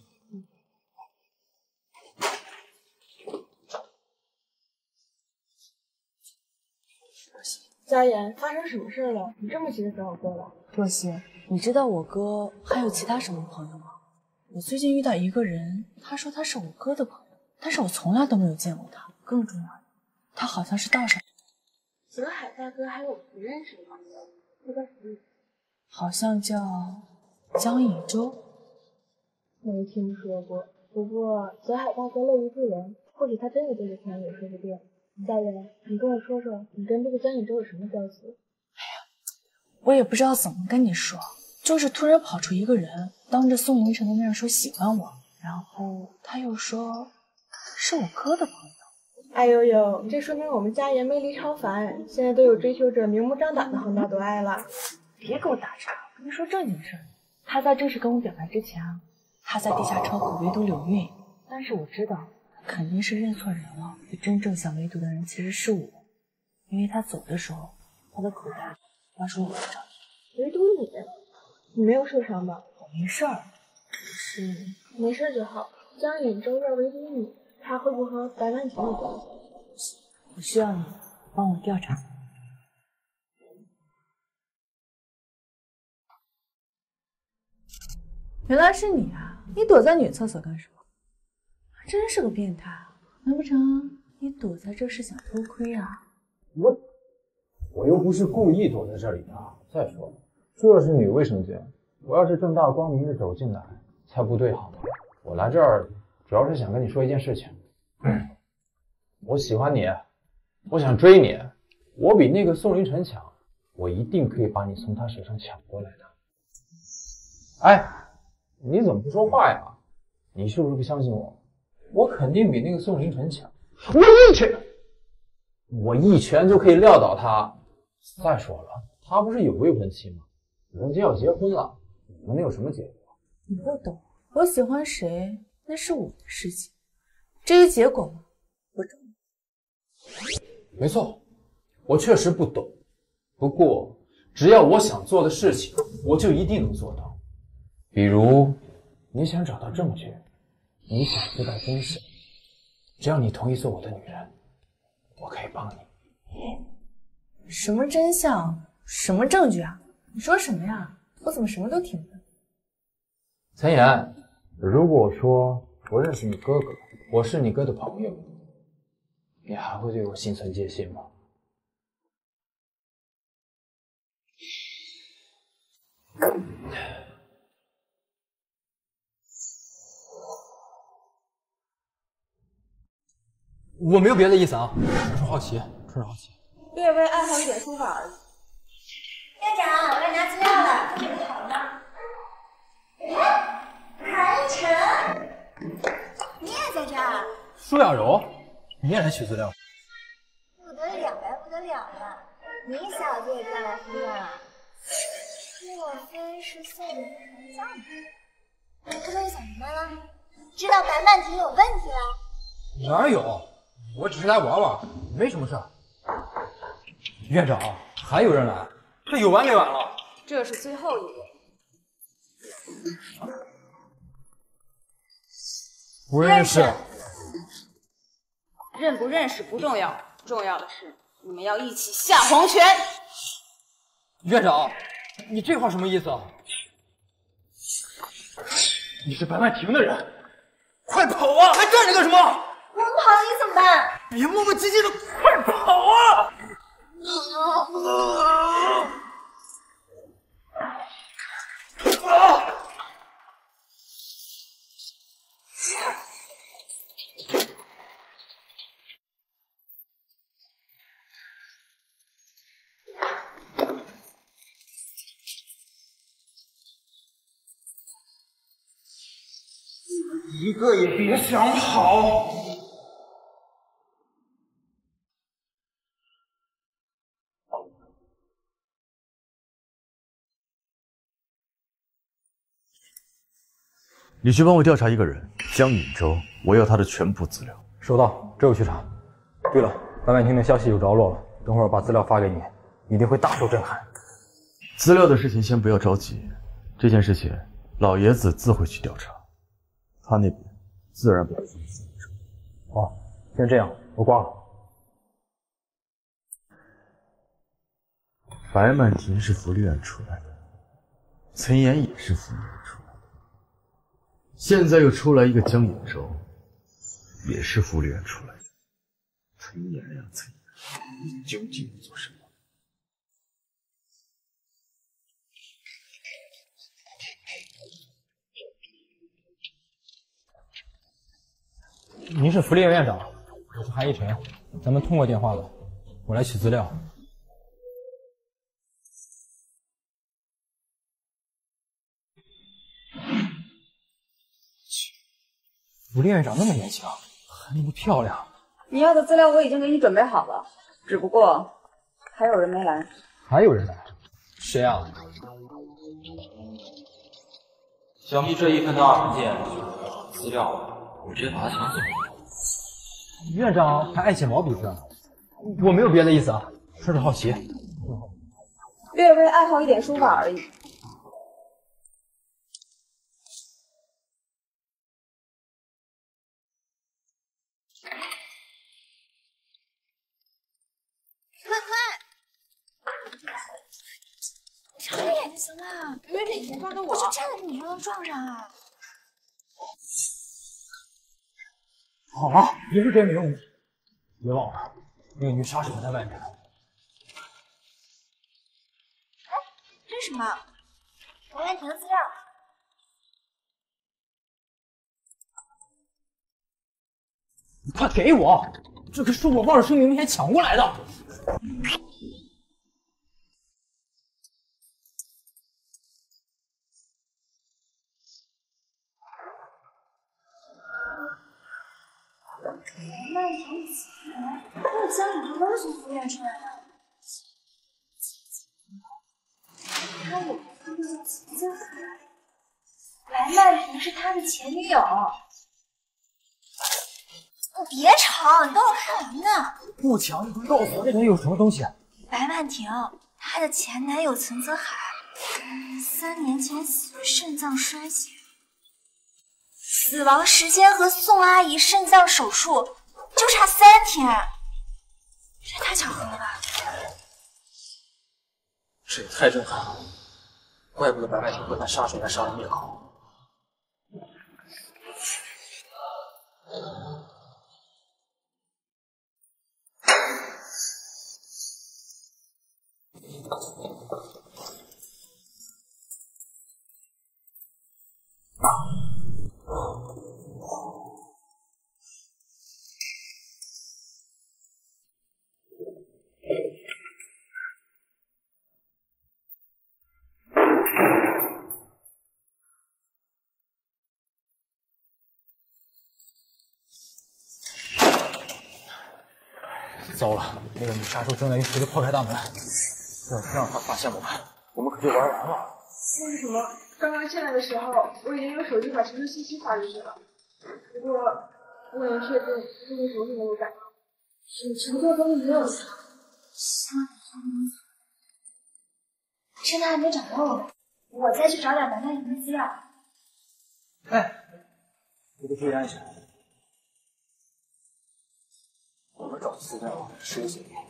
佳妍，发生什么事了？你这么急着找我哥了？ 若曦，你知道我哥还有其他什么朋友吗？我最近遇到一个人，他说他是我哥的朋友，但是我从来都没有见过他。更重要的，他好像是道上。 泽海大哥还有不认识的朋友，他叫什么名字？ 好像叫江以洲。 没听说过，不过泽海大哥乐于助人，或许他真的对着田野说不定。佳妍，你跟我说说，你跟这个江以洲有什么交集？ 哎呀，我也不知道怎么跟你说，就是突然跑出一个人，当着宋凌晨的面说喜欢我，然后他又说是我哥的朋友。 哎呦呦，这说明我们佳妍魅力超凡，现在都有追求者明目张胆的横刀夺爱了。 别给我打岔，跟你说正经事儿。他在正式跟我表白之前啊，他在地下车库围堵柳韵，但是我知道肯定是认错人了，真正想围堵的人其实是我，因为他走的时候，他的口袋拿出我的照片。 围堵你？你没有受伤吧？ 我没事儿， 是没事就好。江以洲要围堵你，他会不会和白曼婷有关系？ 我需要你帮我调查。原来是你啊！你躲在女厕所干什么？真是个变态啊！难不成你躲在这是想偷窥啊？ 我我又不是故意躲在这里的。再说了，这是女卫生间，我要是正大光明的走进来，才不对好吗？我来这儿主要是想跟你说一件事情。我喜欢你，我想追你，我比那个宋凌晨强，我一定可以把你从他手上抢过来的。哎，你怎么不说话呀？你是不是不相信我？我肯定比那个宋凌晨强，我一拳，我一拳就可以撂倒他。再说了，他不是有未婚妻吗？人家要结婚了，你们能有什么结果？ 你不懂，我喜欢谁那是我的事情，至于结果吗？不重要。 没错，我确实不懂，不过只要我想做的事情，我就一定能做到。比如，你想找到证据，你想知道真相，只要你同意做我的女人，我可以帮你。 什么真相？什么证据啊？你说什么呀？我怎么什么都听不懂？ 陈岩，如果我说我认识你哥哥，我是你哥的朋友，你还会对我心存戒心吗？我没有别的意思啊，纯属好奇，纯属好奇。 略微暗藏点书法而已。 院长，我来拿资料了，都准备好了吗？哎，韩晨，你也在这儿？ 舒雅柔，你也来取资料？ 不得了呀，不得了呀！你小子也看来夫人啊？莫非是宋凌晨叫你？你不都想明白了？知道白曼婷有问题了？ 哪有？我只是来玩玩，没什么事儿。院长，还有人来，这有完没完了？ 这是最后一个。 不认识。 认不认识不重要，重要的是你们要一起下黄泉。 院长，你这话什么意思啊？你是白曼婷的人，快跑啊！还站着干什么？ 我们跑了你怎么办？ 别磨磨唧唧的，快跑啊！啊！ 一个也别想跑！ 你去帮我调查一个人，江尹洲，我要他的全部资料。 收到，这就去查。对了，白婉婷的消息有着落了，等会儿把资料发给你，你一定会大受震撼。 资料的事情先不要着急，这件事情老爷子自会去调查，他那边自然不会放松手。 哦，先这样，我挂了。 白曼婷是福利院出来的，岑岩也是福利院出来的。现在又出来一个江尹洲，也是福利院出来的。岑岩呀，岑岩，你究竟要做什么？ 您是福利院院长，我是韩逸晨，咱们通过电话的，我来取资料。福利院长那么年轻，还那么漂亮。 你要的资料我已经给你准备好了，只不过还有人没来。 还有人来？谁啊？ 想必这一份的二十件资料，我直接把它抢走了。 院长还爱写毛笔字，我没有别的意思啊，纯是好奇。 略微爱好一点书法而已。 快快，眨着眼睛行吗？别给眼撞到我！我就站在你就能撞上啊！ 好啊，也是真没用的。别忘了，那个女杀手在外面。 哎，这是什么？白婉婷的资料。 你快给我！这可是我冒着生命危险抢过来的。 白曼婷以前还有江尹洲都是从福利院出来的。他有个朋友叫秦江海，白曼婷是他的前女友。你别吵，你等我看完呢。 不抢，你快告诉我这里有什么东西。 白曼婷，她的前男友岑泽海，三年前死于肾脏衰竭，死亡时间和宋阿姨肾脏手术就差三天，这也太巧合了吧！ 这也太震撼了，怪不得白曼婷会派杀手来杀人灭口。糟了，那个女杀手正在用锤子破开大门，要是让她发现我们，我们可就玩完了。 为什么刚刚进来的时候，我已经用手机把乘车信息发出去了？不过不能确定是为什么会没有赶到。 你乘坐中没有藏，下现在还没找到我，我再去找点白曼婷的资料。 哎，你得注意安全。我们找资料是有险的。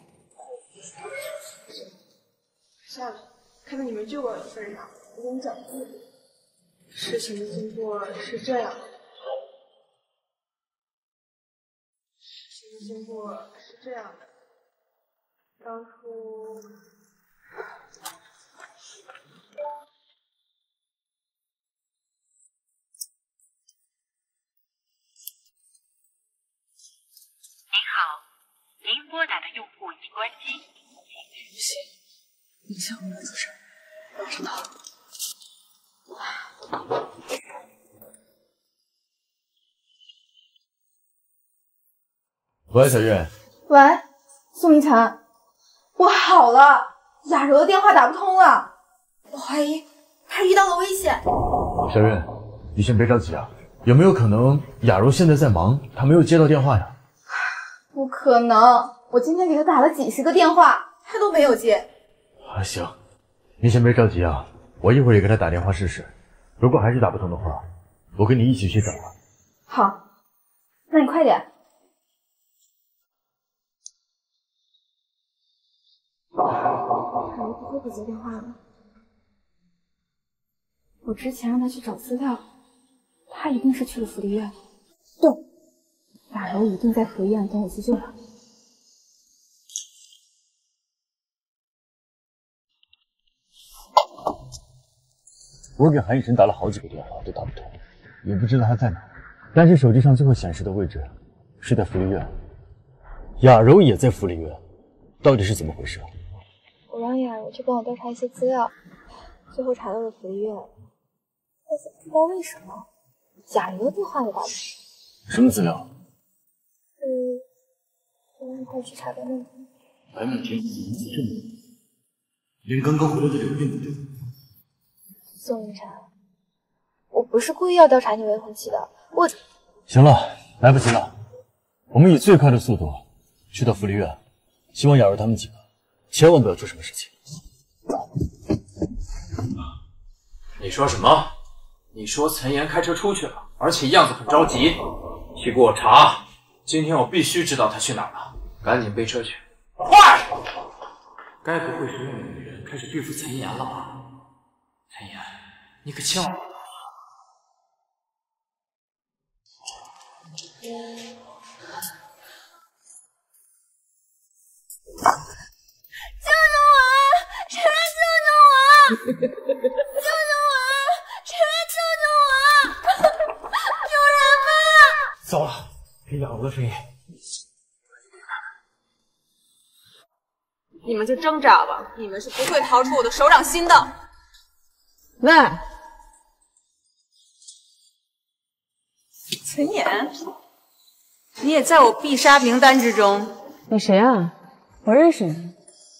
算了，看在你们救我的份上，我给你讲故事。事情的经过是这样的。事情的经过是这样的。当初。 您拨打的用户已关机。 不行，影响我们的做事，马上到。 喂，小月。 喂，宋一晨，我好了，雅柔的电话打不通了，我怀疑她遇到了危险。 小月，你先别着急啊，有没有可能雅柔现在在忙，她没有接到电话呀？ 不可能，我今天给她打了几十个电话，她都没有接。 啊，行，你先别着急啊，我一会儿也给她打电话试试，如果还是打不通的话，我跟你一起去找她。 好，那你快点。雅柔不会不接电话了。我之前让他去找资料，他一定是去了福利院。对，雅柔一定在福利院等我去救他。 我给韩以晨打了好几个电话都打不通，也不知道他在哪，但是手机上最后显示的位置是在福利院。雅柔也在福利院，到底是怎么回事？ 我让雅柔去帮我调查一些资料，最后查到了福利院。但是不知道为什么，雅柔的电话也打不通。 什么资料？ 嗯，我让他去查白曼婷。 白曼婷名字这么多，连刚刚回来的柳韵都对。 宋一晨，我不是故意要调查你未婚妻的，我…… 行了，来不及了，我们以最快的速度去到福利院，希望雅柔他们几个千万不要出什么事情。 你说什么？你说陈岩开车出去了，而且样子很着急，去给我查！今天我必须知道他去哪儿了，赶紧备车去，快！该不会是那个女人开始对付陈岩了吧？陈岩，你可千万…… 救救我！谁来救救我！救救我！谁来救救我！有人吗？ 糟了，是雅柔的声音。 你们就挣扎吧，你们是不会逃出我的手掌心的。 喂， 陈岩，你也在我必杀名单之中。 你谁啊？我认识你。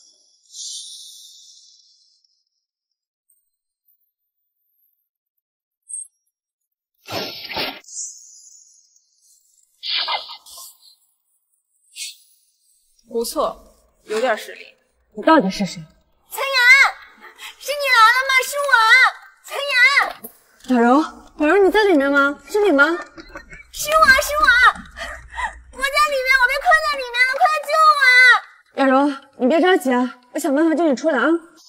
不错，有点实力。 你到底是谁？ 陈岩，是你来了吗？是我，陈岩。 雅柔，雅柔，你在里面吗？是你吗？ 是我，是我，我在里面，我被困在里面了，快救我！ 雅柔，你别着急啊，我想办法救你出来啊。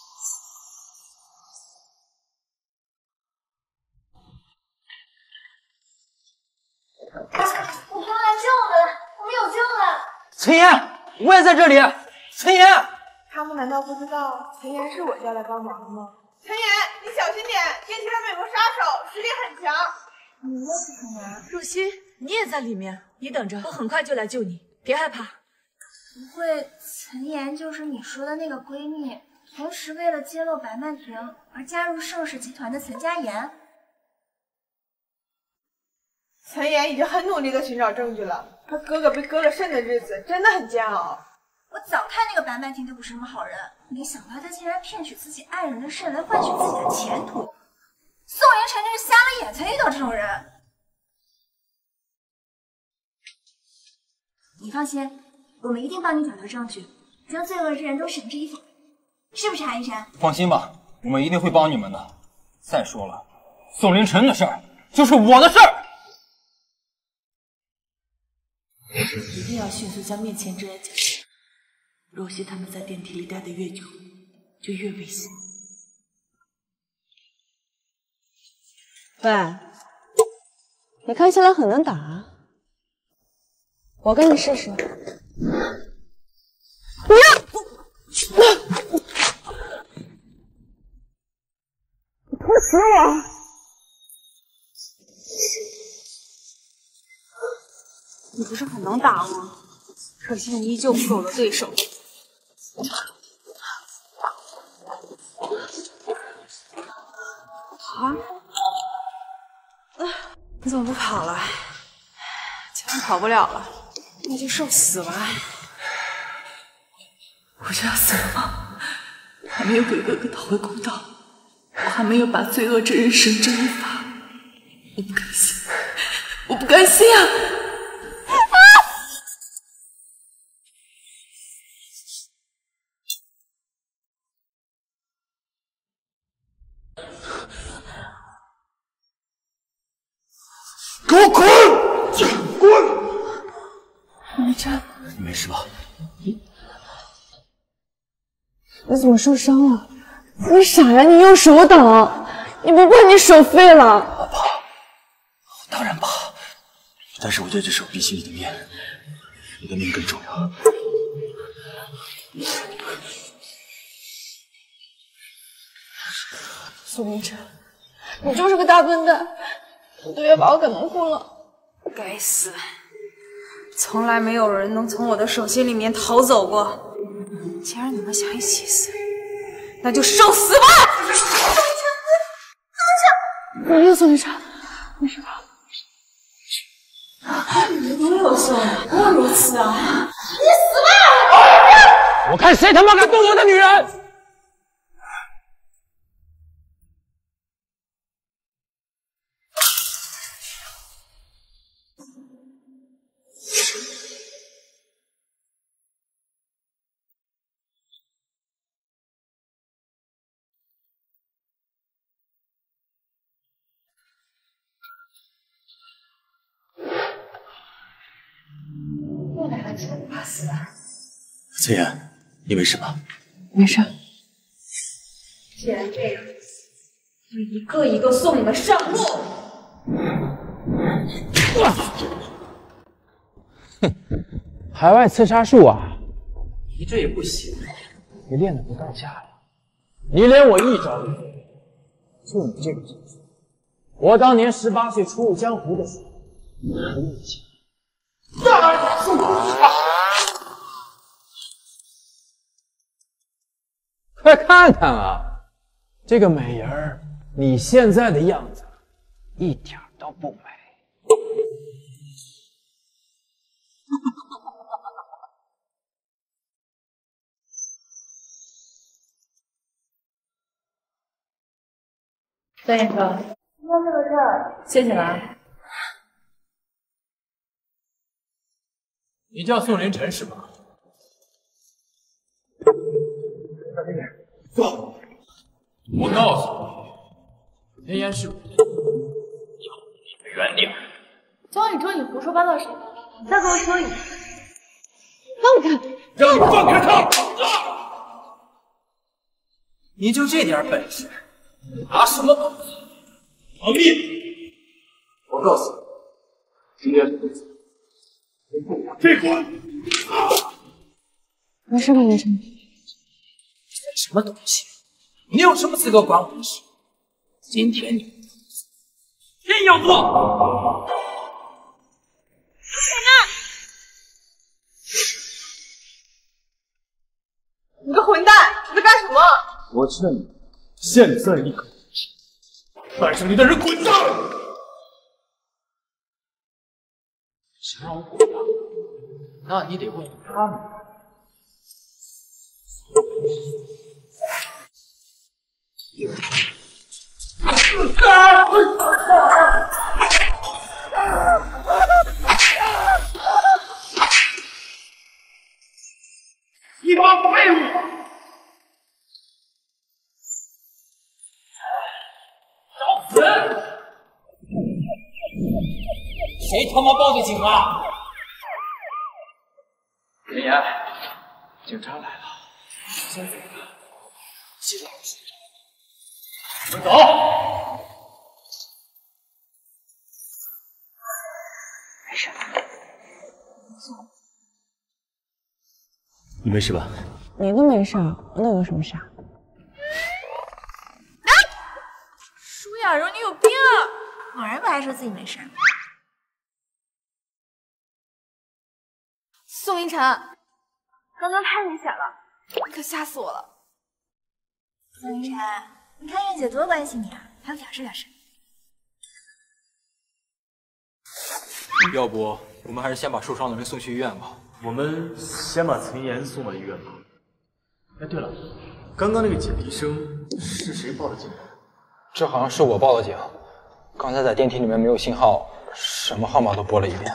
我刚来救我们，我们有救了。 陈岩，我也在这里。陈岩， 他们难道不知道陈岩是我叫来帮忙的吗？陈岩，你小心点，电梯上面有个杀手，实力很强。 你认识陈岩？ 若曦，你也在里面，你等着，我很快就来救你，别害怕。 不会，陈岩就是你说的那个闺蜜，同时为了揭露白曼婷而加入盛世集团的陈佳妍？ 陈岩已经很努力的寻找证据了，他哥哥被割了肾的日子真的很煎熬。 我早看那个白曼婷就不是什么好人，没想到她竟然骗取自己爱人的肾来换取自己的前途。宋凌晨真是瞎了眼才遇到这种人。你放心，我们一定帮你找到证据，将罪恶之人都绳之以法，是不是韩一山？ 放心吧，我们一定会帮你们的。再说了，宋凌晨的事儿就是我的事儿。 一定要迅速将面前之人解决。若曦他们在电梯里待得越久，就越危险。 喂，你看起来很能打啊，我跟你试试。不要！你拖死我！ 你不是很能打吗？可惜你依旧不是我的对手。啊！你怎么不跑了？既然跑不了了， 那就受死吧！我就要死了吗？还没有给哥哥讨回公道，我还没有把罪恶之人绳之以法，我不甘心，我不甘心啊！啊！ 给我滚！滚！ 明琛， 你没事吧？ 你怎么受伤了？你傻呀！你用手挡，你不怕你手废了？ 我怕，当然怕。但是我对着手毕竟你的面，你的命更重要。 苏明琛，你就是个大笨蛋，你都要把我给蒙混了。该死！从来没有人能从我的手心里面逃走过。既然你们想一起死，那就受死吧！苏明琛，苏明琛，没事吧？没有送，不过如此啊！你死吧！ 我看谁他妈敢动我的女人！ 又来了，真怕死了！ 翠妍，你没事吧？ 没事。 既然这样，就一个一个送你们上路。 哼，海外刺杀术啊， 你这也不行， 你练的不到家呀！你连我一招都不会，就你这个技术，我当年十八岁初入江湖的时候，还有一起。快看看啊，这个美人儿，你现在的样子一点都不美。 段先生，今天这个事儿，谢谢了啊。 你叫宋凌晨是吧？走！我告诉你，天烟是我的，以后离得远点。 江宇哲，你胡说八道什么？你再给我说一遍！ 放开！ 让你放开他！你就这点本事，拿什么保护？亡命！我告诉你，今天这日子，我这关。 没事吧，没事。 什么东西？你有什么资格管我的事？今天你偏要做！ 你个混蛋，你在干什么？ 我劝你现在立刻带上你的人滚蛋！ 想让我滚蛋，那你得问问他们。 一帮废物！ 找死！谁他妈报的警啊？林岩，警察来了，先走吧，记得我们走。 没事。 你没事吧？ 你都没事，那有什么事啊？ 舒雅柔，你有病啊！果然不还说自己没事。宋凌晨，刚刚太危险了，你可吓死我了。宋凌晨，你看月姐多关心你啊，还要表示表示。 要不我们还是先把受伤的人送去医院吧。 我们先把陈岩送到医院吧。哎，对了，刚刚那个警笛声是谁报的警？ 这好像是我报的警，刚才在电梯里面没有信号，什么号码都拨了一遍。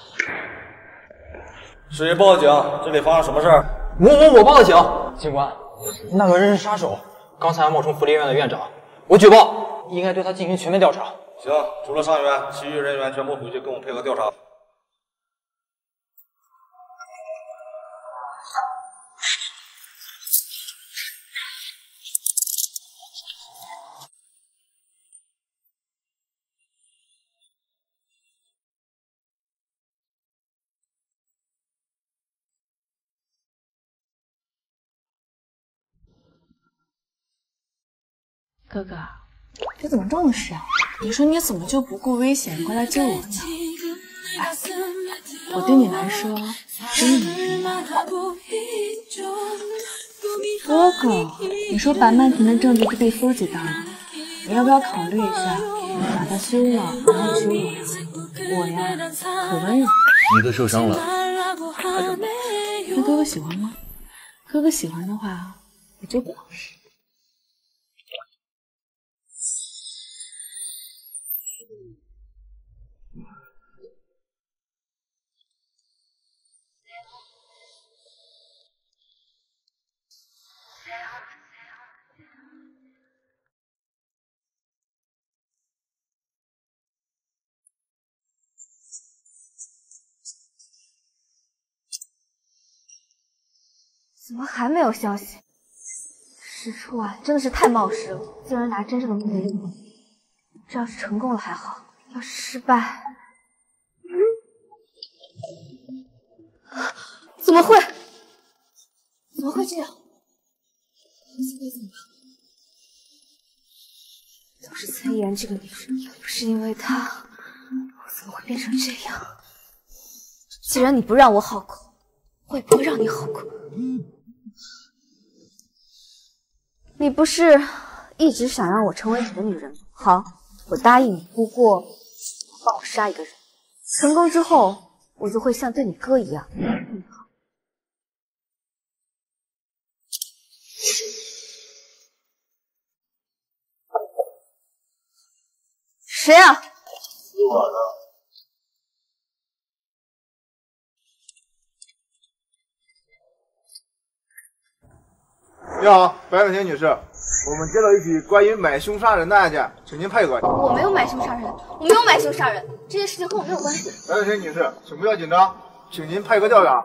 是谁报的警？这里发生什么事儿？ 我我我报的警，警官，那个人是杀手，刚才冒充福利院的院长，我举报，应该对他进行全面调查。 行，除了伤员，其余人员全部回去跟我配合调查。 哥哥，这怎么这么湿啊？你说你怎么就不顾危险过来救我呢？哎，我对你来说真的没什么。哥哥，你说白曼婷的证据都被搜集到了，你要不要考虑一下，把她休了，然后娶我？我呀，可温柔。 你都受伤了， 怕什么？那哥哥喜欢吗？哥哥喜欢的话，我就不好事。 怎么还没有消息？使出啊，真的是太冒失了，竟然拿真正的目的用。这要是成功了还好，要是失败，怎么会？怎么会这样？现在怎么办？都是崔妍这个女人，要不是因为她，我怎么会变成这样？既然你不让我好过，我也不会让你好过。你不是一直想让我成为你的女人吗？好，我答应你。不过，帮我杀一个人，成功之后，我就会像对你哥一样对你好。谁啊？ 我的。你好，白婉婷女士，我们接到一起关于买凶杀人的案件，请您配合。 我没有买凶杀人，我没有买凶杀人，这件事情跟我没有关系。 白婉婷女士，请不要紧张，请您配合调查。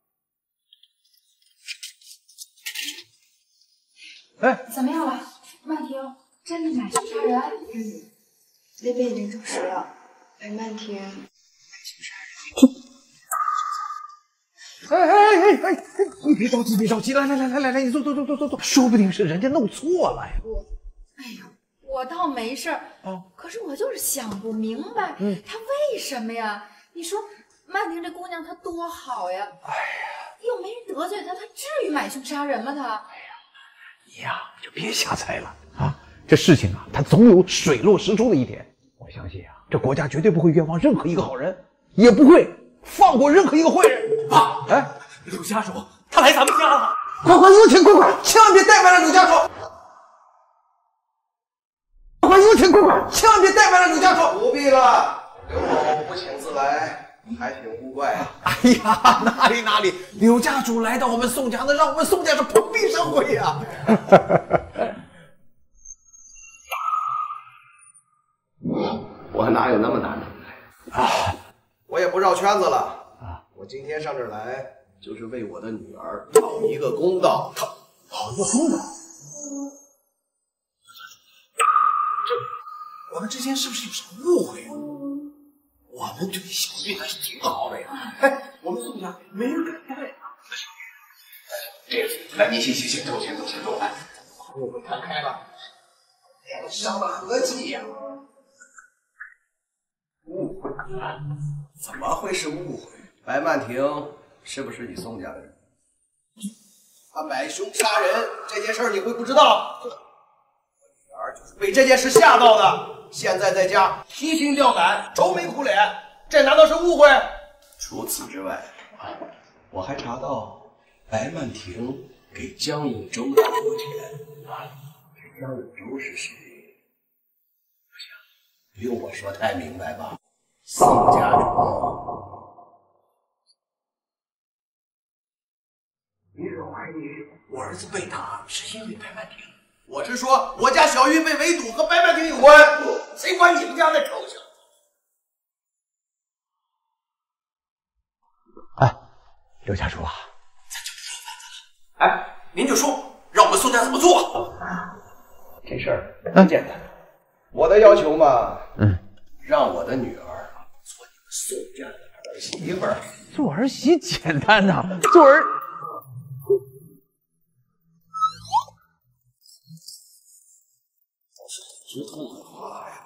哎，怎么样了？曼婷真的买凶杀人？嗯，那边已经证实了，白曼婷买凶杀人。 哎哎哎哎哎！你别着急，别着急，来来来来来来，你坐坐坐坐坐坐，说不定是人家弄错了呀。 我，哎呀，我倒没事儿，哦，可是我就是想不明白，嗯，他为什么呀？你说曼婷这姑娘她多好呀，哎呀，又没人得罪她，她至于买凶杀人吗？她，哎呀， 你呀就别瞎猜了啊！这事情啊，它总有水落石出的一天。我相信啊，这国家绝对不会冤枉任何一个好人，也不会放过任何一个坏人。啊！哎， 柳家主他来咱们家了！ 快快有请，快快，千万别怠慢了柳家主！快快有请，快快，千万别怠慢了柳家主！ 不必了，刘某不请自来，还请勿怪啊！ 哎呀，哪里哪里，柳家主来到我们宋家，那让我们宋家是蓬荜生辉呀！ 我哪有那么难的啊？我也不绕圈子了。我今天上这儿来，就是为我的女儿讨一个公道。讨讨一个公道？ 这我们之间是不是有什么误会啊？我们对小玉还是挺好的呀。哎，我们宋家没人敢带啊。这样，来，你先先先走，先走，先走，来，我们摊开了，伤了和气呀。误会？怎么会是误会？白曼婷是不是你宋家的人？她买凶杀人这件事你会不知道？我女儿就是被这件事吓到的，现在在家提心吊胆、愁眉苦脸，这难道是误会？ 除此之外，我还查到白曼婷给江永洲打过钱。啊，江永洲是谁？不行，不用我说太明白吧？宋家主。你若怀疑我儿子被打是因为白曼婷，我是说我家小玉被围堵和白曼婷有关，谁管你们家那臭小子？ 哎，刘家主啊， 咱就不说反子了。哎，您就说让我们宋家怎么做？这事儿很简单，我的要求嘛， 嗯， 让我的女儿做你们宋家的儿媳妇儿。 做儿媳简单呐，做儿。 直痛的话呀！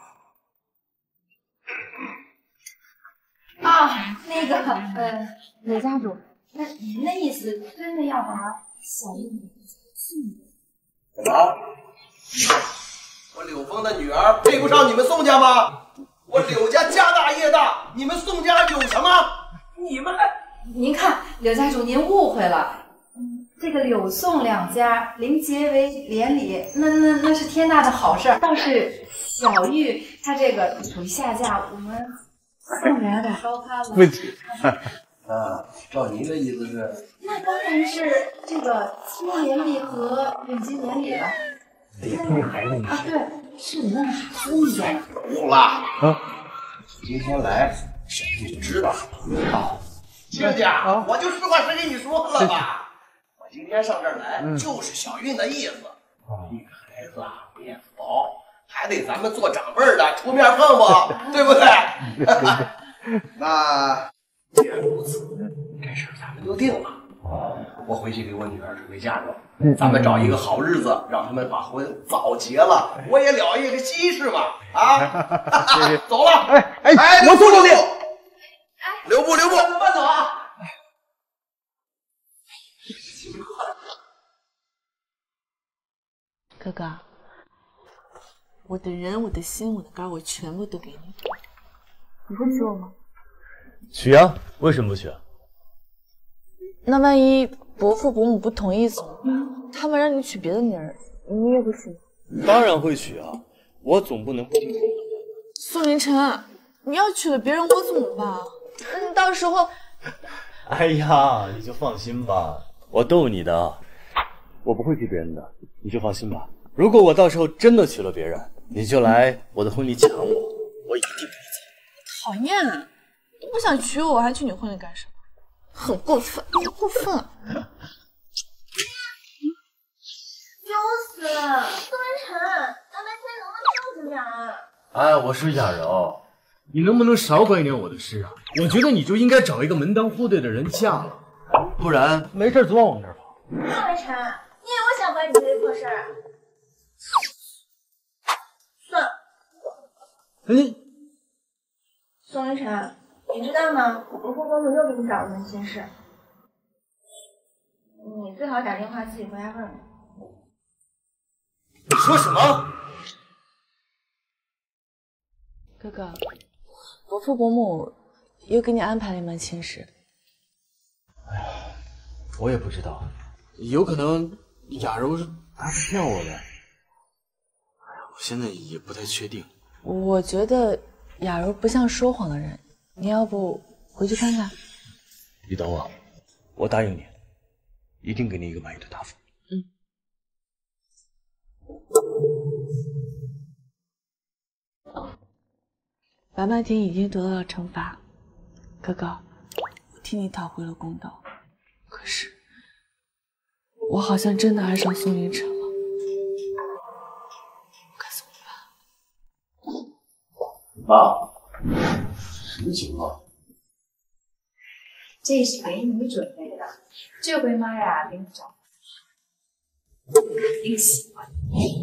啊，那个，呃，柳家主，那您的意思真的要把小玉送给？ 什么？我柳峰的女儿配不上你们宋家吗？我柳家家大业大，你们宋家有什么？你们还…… 您看，柳家主，您误会了。这个柳宋两家临结为连理，那那那是天大的好事儿。倒是小玉她这个属于下嫁，我们宋家有点高攀了。 不止。 啊，照您的意思是？ 那当然是这个亲连理和远结连理了。 得听孩子你啊，对，是你那孙子。 不了啊！今天来，小玉就知道了。好，亲家，我就实话实跟你说了吧。今天上这儿来，嗯、就是小韵的意思。这个孩子啊，面子薄，还得咱们做长辈的出面碰碰，对不对？那既然如此，这事咱们就定了。我回去给我女儿准备嫁妆，嗯、咱们找一个好日子，让他们把婚早结了，我也了一个喜事嘛。啊，走了。 哎哎哎，我送走你。 留步留步， 慢走啊！ 哥哥，我的人、我的心、我的肝，我全部都给你，你会娶我吗？ 娶啊！为什么不娶啊？ 那万一伯父伯母不同意怎么办？他们让你娶别的女人，你也不娶吗？ 当然会娶啊！我总不能不听从。 宋凌晨，你要娶了别人，我怎么办？那你到时候…… 哎呀，你就放心吧，我逗你的，我不会娶别人的，你就放心吧。如果我到时候真的娶了别人，你就来我的婚礼抢我，我一定不会走。 讨厌，你不想娶我，我还去你婚礼干什么？很过分，你过分！ 丢死了，宋文晨，咱们现在能不能正经点啊？ 哎，我说雅柔，你能不能少管一点我的事啊？我觉得你就应该找一个门当户对的人嫁了，不然没事总往我们这儿跑。 宋文晨，你以为我想管你这些破事儿啊？算了， 你宋文晨，你知道吗？我父公主又给你找了门亲事，你最好打电话自己回家问问。 你说什么？ 哥哥，伯父伯母又给你安排了一门亲事。 哎呀，我也不知道，有可能雅柔还是骗我的。哎呀，我现在也不太确定。 我觉得雅柔不像说谎的人，你要不回去看看？ 你等我，我答应你，一定给你一个满意的答复。 嗯。白曼婷已经得到了惩罚，哥哥，我替你讨回了公道。可是，我好像真的爱上宋凌晨了，该怎么办？ 爸，什么情况？ 这是给你准备的，这回妈呀给你找，肯定喜欢。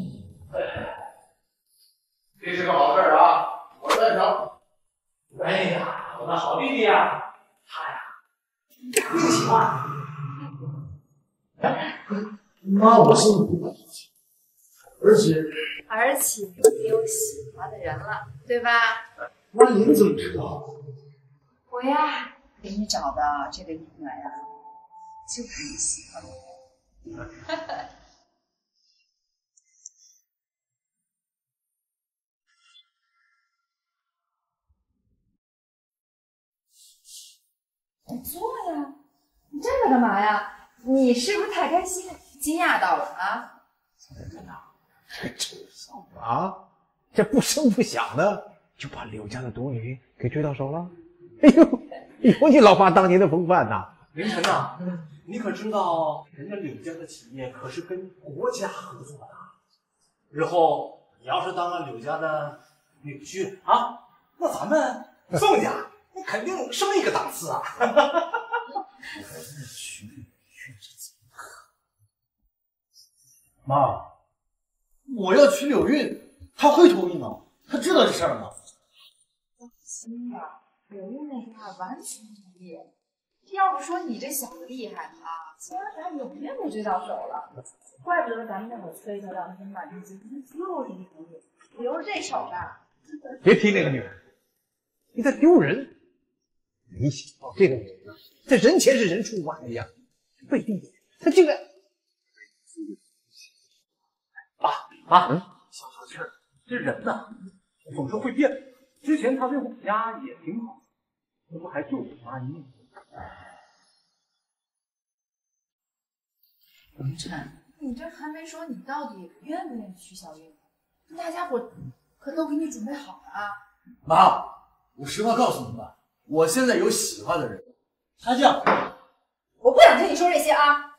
这是个好事啊！我赞成。哎呀，我的好弟弟呀，他呀，肯定喜欢。哎，妈，我是你的父亲，而且而且你有喜欢的人了，对吧？ 妈，您怎么知道？ 我呀， 给你找的这个姻缘呀，就是你喜欢的人。 你坐呀，你站着干嘛呀？你是不是太开心，惊讶到了啊？ 真的，这真啊，这不声不响的就把柳家的独女给追到手了。哎呦，有你老爸当年的风范呐！ 凌晨呐，你可知道人家柳家的企业可是跟国家合作的？日后你要是当了柳家的女婿啊，那咱们宋家那肯定升一个档次啊！妈，我要娶柳韵，她会同意吗？她知道这事儿吗？ 放心吧，柳韵那边完全同意。要不说你这小子厉害啊，竟然把柳韵给追到手了，怪不得咱们那会催他让他满地金，就是不同意，留着这手呢。 别提那个女人，你在丢人。没想到这个女人啊，在人前是人畜无害的样子，背地里她竟然…… 爸妈，嗯、消消气儿，这人呐，总是会变。之前他对我们家也挺好，这不还救我妈一命？ 凌晨，你这还没说你到底愿不愿意娶小韵？大家伙可都给你准备好了啊！ 妈，我实话告诉你们，我现在有喜欢的人，他叫…… 我不想听你说这些啊！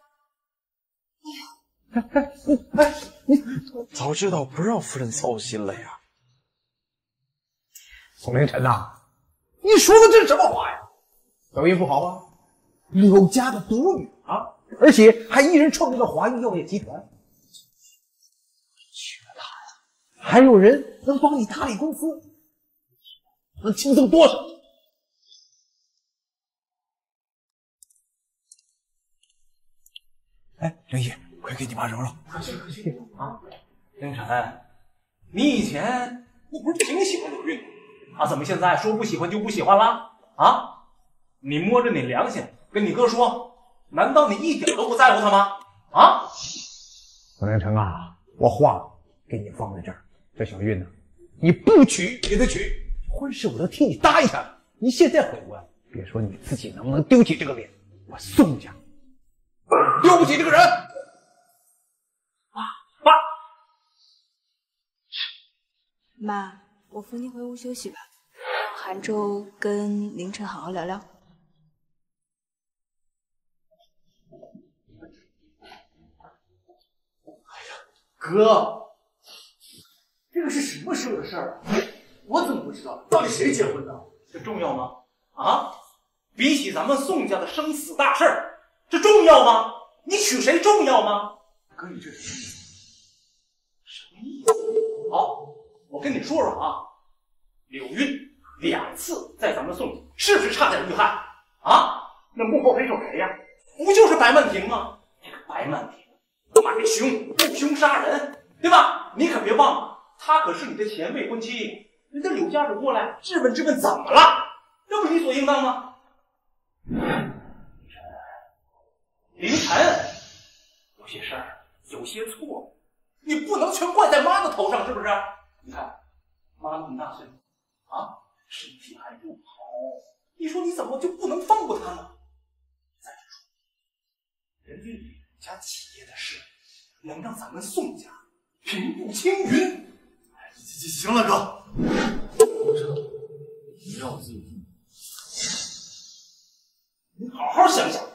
哎呀，哎，你早知道不让夫人操心了呀！宋凌晨呐，你说的这是什么话呀？小韵不好吗？柳家的独女啊！而且还一人创立了华谊药业集团，娶了她呀，还有人能帮你打理公司，能轻松多少？哎，凌毅，快给你妈揉揉。 快去快去啊！凌晨，你以前你不是挺喜欢柳韵啊？怎么现在说不喜欢就不喜欢了？啊？你摸着你良心跟你哥说。难道你一点都不在乎他吗？啊， 宋凌晨啊，我话给你放在这儿，这小韵呢，你不娶也得娶，婚事我都替你答应下来。你现在悔过，别说你自己能不能丢起这个脸，我宋家丢不起这个人。 爸爸， 妈，我扶您回屋休息吧，让韩舟跟凌晨好好聊聊。 哥，这个是什么时候的事儿啊？我怎么不知道？到底谁结婚的？这重要吗？啊，比起咱们宋家的生死大事儿，这重要吗？你娶谁重要吗？哥，你这是什么意思？好，我跟你说说啊，柳韵两次在咱们宋家，是不是差点遇害啊？那幕后黑手谁呀？不就是白曼婷吗？这个白曼婷。买凶不凶杀人，对吧？你可别忘了，她可是你的前未婚妻，人家柳家主过来质问质问怎么了，这不理所应当吗？凌晨，有些事儿，有些错误，你不能全怪在妈的头上，是不是？你看，妈那么大岁数啊，身体还不好，你说你怎么就不能放过她呢？再者说，人家柳家企业的事。能让咱们宋家平步青云。行了，哥，你让我自己听，你好好想想。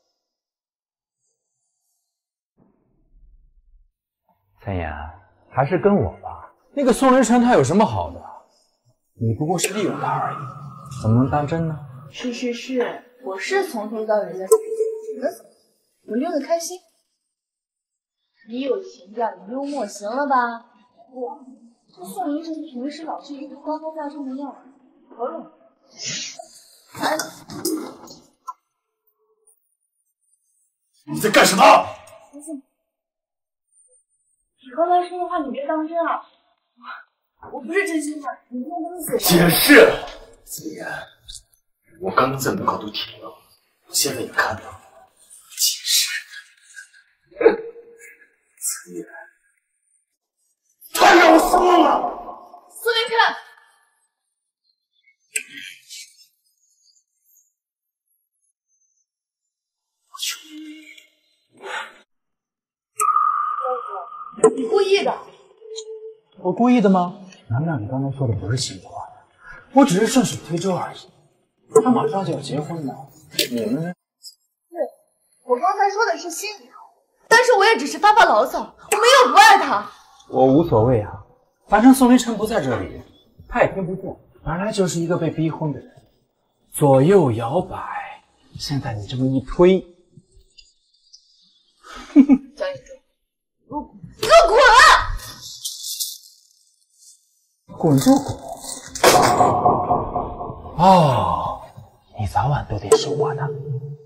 三爷，还是跟我吧。那个宋凌晨他有什么好的？你不过是利用他而已，怎么能当真呢？ 是是是，我是从头到尾在说这个，我溜得开心。你有情调，你幽默，行了吧？哇，这宋凌晨平时老是一副高高在上的样子，好冷。哎， 你在干什么？ 不是，你刚才说的话你别当真啊！我不是真心的，你听我思。 解释，子言， 我刚刚在门口都停了，我现在也看到了，其实，陈岩，他要死了！ 苏林琛，你故意的。 我故意的吗？难道你刚才说的不是心里话呀？我只是顺水推舟而已。他马上就要结婚了，你们呢？ 是，我刚才说的是心里话，但是我也只是发发牢骚，我没有不爱他。 我无所谓啊，反正宋凌晨不在这里，他也听不见。本来就是一个被逼婚的人，左右摇摆。现在你这么一推， 江一中，我你给我滚！ 滚就滚。哦，你早晚都得是我的。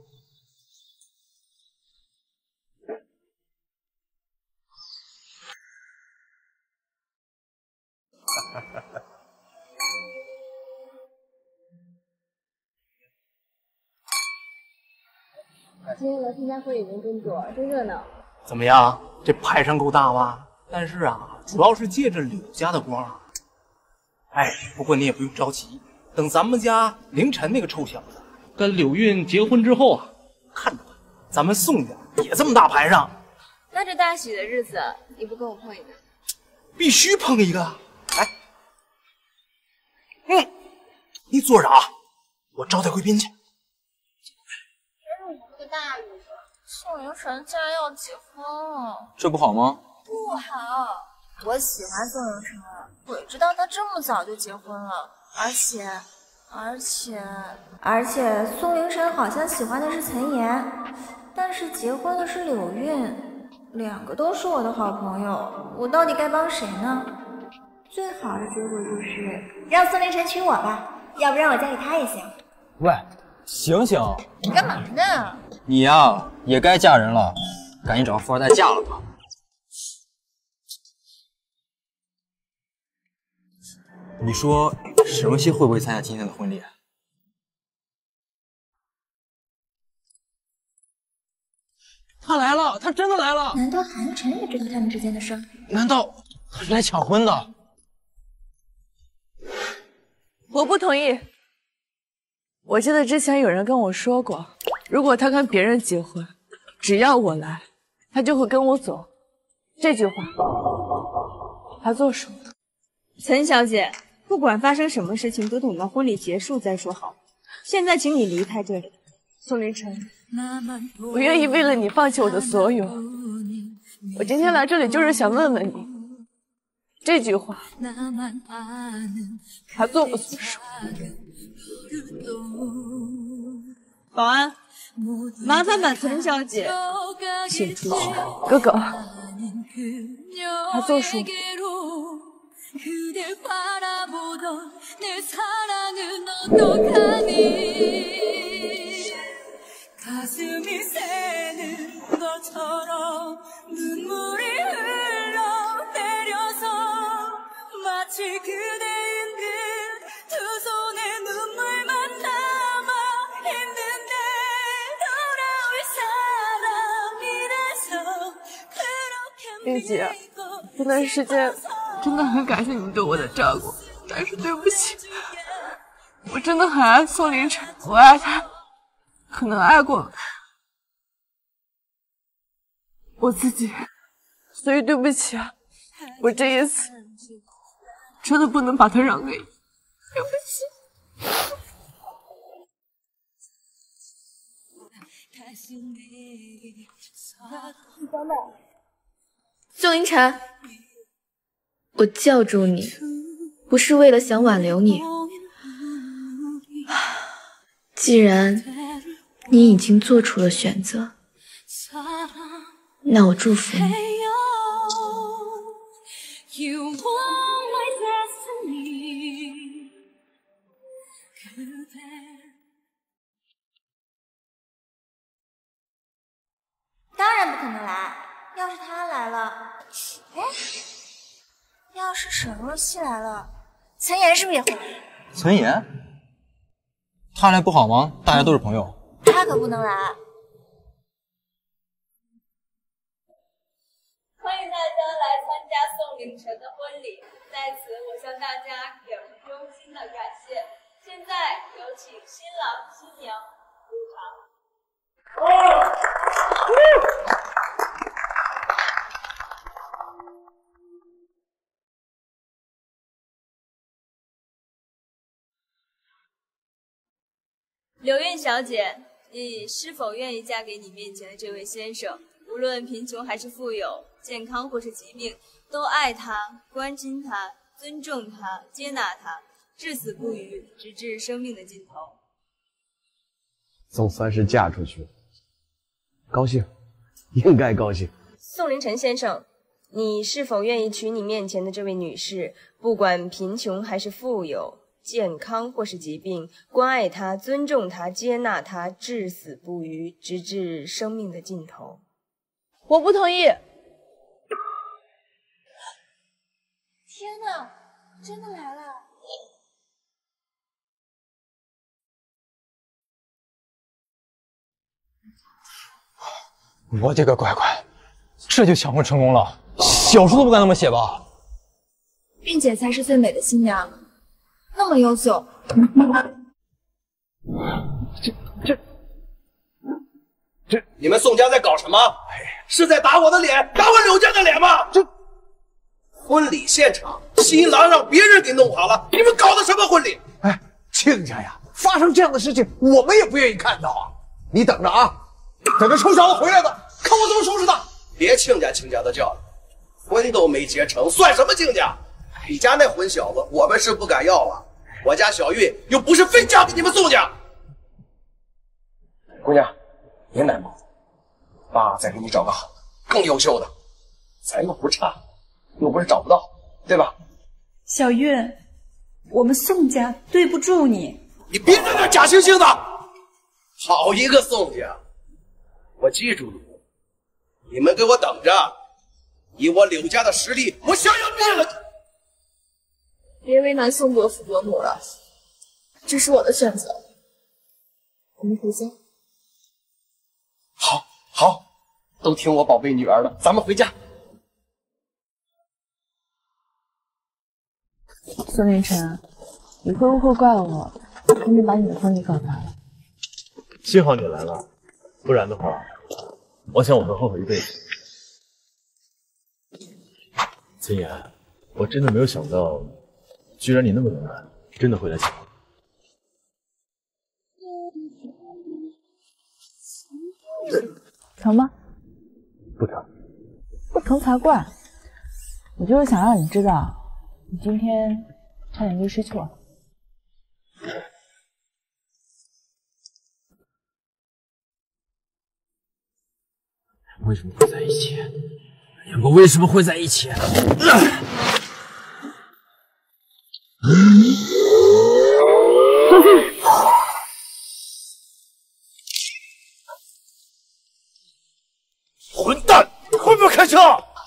今天来参加会议人真多，真热闹。 怎么样？这派上够大吧？但是啊，主要是借着柳家的光。哎，不过你也不用着急，等咱们家凌晨那个臭小子跟柳韵结婚之后啊，看着吧，咱们宋家也这么大排上。 那这大喜的日子，你不跟我碰一个？ 必须碰一个！来，嗯，你坐着啊，我招待贵宾去。 真是这个大日子，宋凌晨竟然要结婚了， 这不好吗？ 不好。我喜欢宋凌晨，鬼知道他这么早就结婚了，而且，而且，而且宋凌晨好像喜欢的是陈岩，但是结婚的是柳韵，两个都是我的好朋友，我到底该帮谁呢？最好的结果就是让宋凌晨娶我吧，要不然我嫁给他也行。 喂，醒醒！ 你干嘛呢？ 你呀，也该嫁人了，赶紧找个富二代嫁了吧。你说沈荣熙会不会参加今天的婚礼？ 他来了，他真的来了！ 难道韩晨也知道他们之间的事？ 难道他是来抢婚的？ 我不同意。我记得之前有人跟我说过，如果他跟别人结婚，只要我来，他就会跟我走。这句话，他做什么？ 陈小姐，不管发生什么事情，都等到婚礼结束再说好。现在请你离开这里。 宋凌晨，我愿意为了你放弃我的所有。我今天来这里就是想问问你，这句话，他做不做数？ 保安，麻烦把陈小姐请出去。 哥哥，他做数。 그댈 바라보던 내 사랑은 어떡하니 가슴이 새는 것처럼 눈물이 흘러내려서 마치 그대인 듯 두 손에 눈물만 남아 있는데 돌아올 사람이라서 그렇게 丽姐，这段时间 真的很感谢你对我的照顾，但是对不起，我真的很爱宋凌晨，我爱他，可能爱过我自己，所以对不起啊，我这一次真的不能把他让给你，对不起。 等等，宋凌晨。 我叫住你，不是为了想挽留你。既然你已经做出了选择，那我祝福你。当然不可能来，要是他来了，哎。 要是沈若曦来了，陈岩是不是也会来？ 陈岩？ 他来不好吗？大家都是朋友。 他可不能来。 欢迎大家来参加宋凌晨的婚礼，在此我向大家表示衷心的感谢。现在有请新郎新娘入场。 刘韵小姐，你是否愿意嫁给你面前的这位先生？无论贫穷还是富有，健康或是疾病，都爱他、关心他、尊重他、接纳他，至死不渝，直至生命的尽头。 总算是嫁出去了，高兴，应该高兴。 宋凌晨先生，你是否愿意娶你面前的这位女士？不管贫穷还是富有。 健康或是疾病，关爱他、尊重他、接纳他，至死不渝，直至生命的尽头。 我不同意。 天哪，真的来了！ 我的个乖乖，这就抢婚成功了，小说都不敢那么写吧？ 韵姐才是最美的新娘。 那么优秀， 这这这，你们宋家在搞什么？是在打我的脸，打我柳家的脸吗？这婚礼现场，新郎让别人给弄好了，你们搞的什么婚礼？ 哎，亲家呀，发生这样的事情，我们也不愿意看到啊！你等着啊，等着臭小子回来了，看我怎么收拾他！ 别亲家亲家的叫了，婚都没结成，算什么亲家？你家那混小子，我们是不敢要了。 我家小玉又不是非嫁给你们宋家。姑娘，别难过，爸再给你找个好、更优秀的。咱又不差，又不是找不到，对吧？ 小韵，我们宋家对不住你。 你别在那假惺惺的！好一个宋家！我记住你了，你们给我等着！以我柳家的实力，我想要灭了你！ 别为难宋伯父伯母了，这是我的选择。我们回家。 好，好，都听我宝贝女儿的，咱们回家。 孙凌晨，你会不会怪我今天把你的婚礼搞砸了？ 幸好你来了，不然的话，我想我会后悔一辈子。秦言，我真的没有想到。 居然你那么勇敢，真的会来抢我？ 疼吗？ 不疼， 不疼才怪！我就是想让你知道，你今天差点就失去我。 为什么会在一起？两个为什么会在一起？ 混蛋！你会不会开车？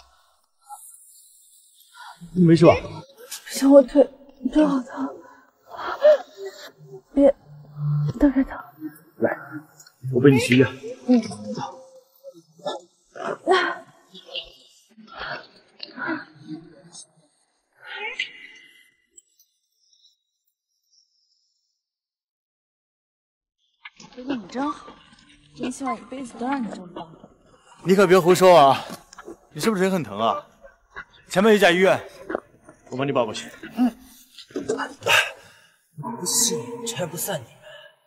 你没事吧？ 小我腿腿好疼，别特别疼。 来，我背你去医院。 嗯。 走。 哥哥你真好，真希望一辈子都让你这么棒。 你可别胡说啊！你是不是腿很疼啊？前面有一家医院，我帮你抱过去。嗯。 不信拆不散你们。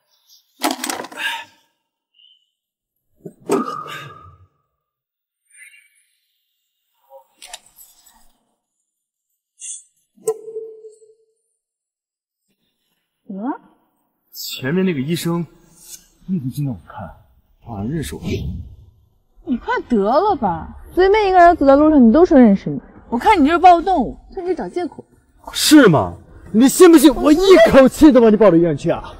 怎么了？ 前面那个医生一直盯着我看，好像认识我。 你快得了吧！随便一个人走在路上，你都说认识你。我看你就是抱不动我，趁机找借口。 是吗？你信不信我一口气都把你抱到医院去啊？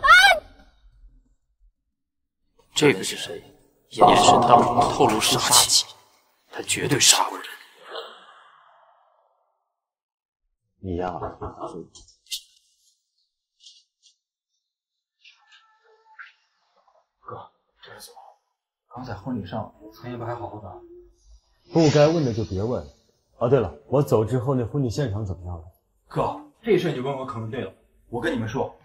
这个是谁？眼神当中透露杀气，他绝对杀过人。 你呀， 这是怎么？刚在婚礼上，陈爷不还好好的？ 不该问的就别问。哦，对了，我走之后那婚礼现场怎么样了？ 哥，这事你就问我可能对了。我跟你们说，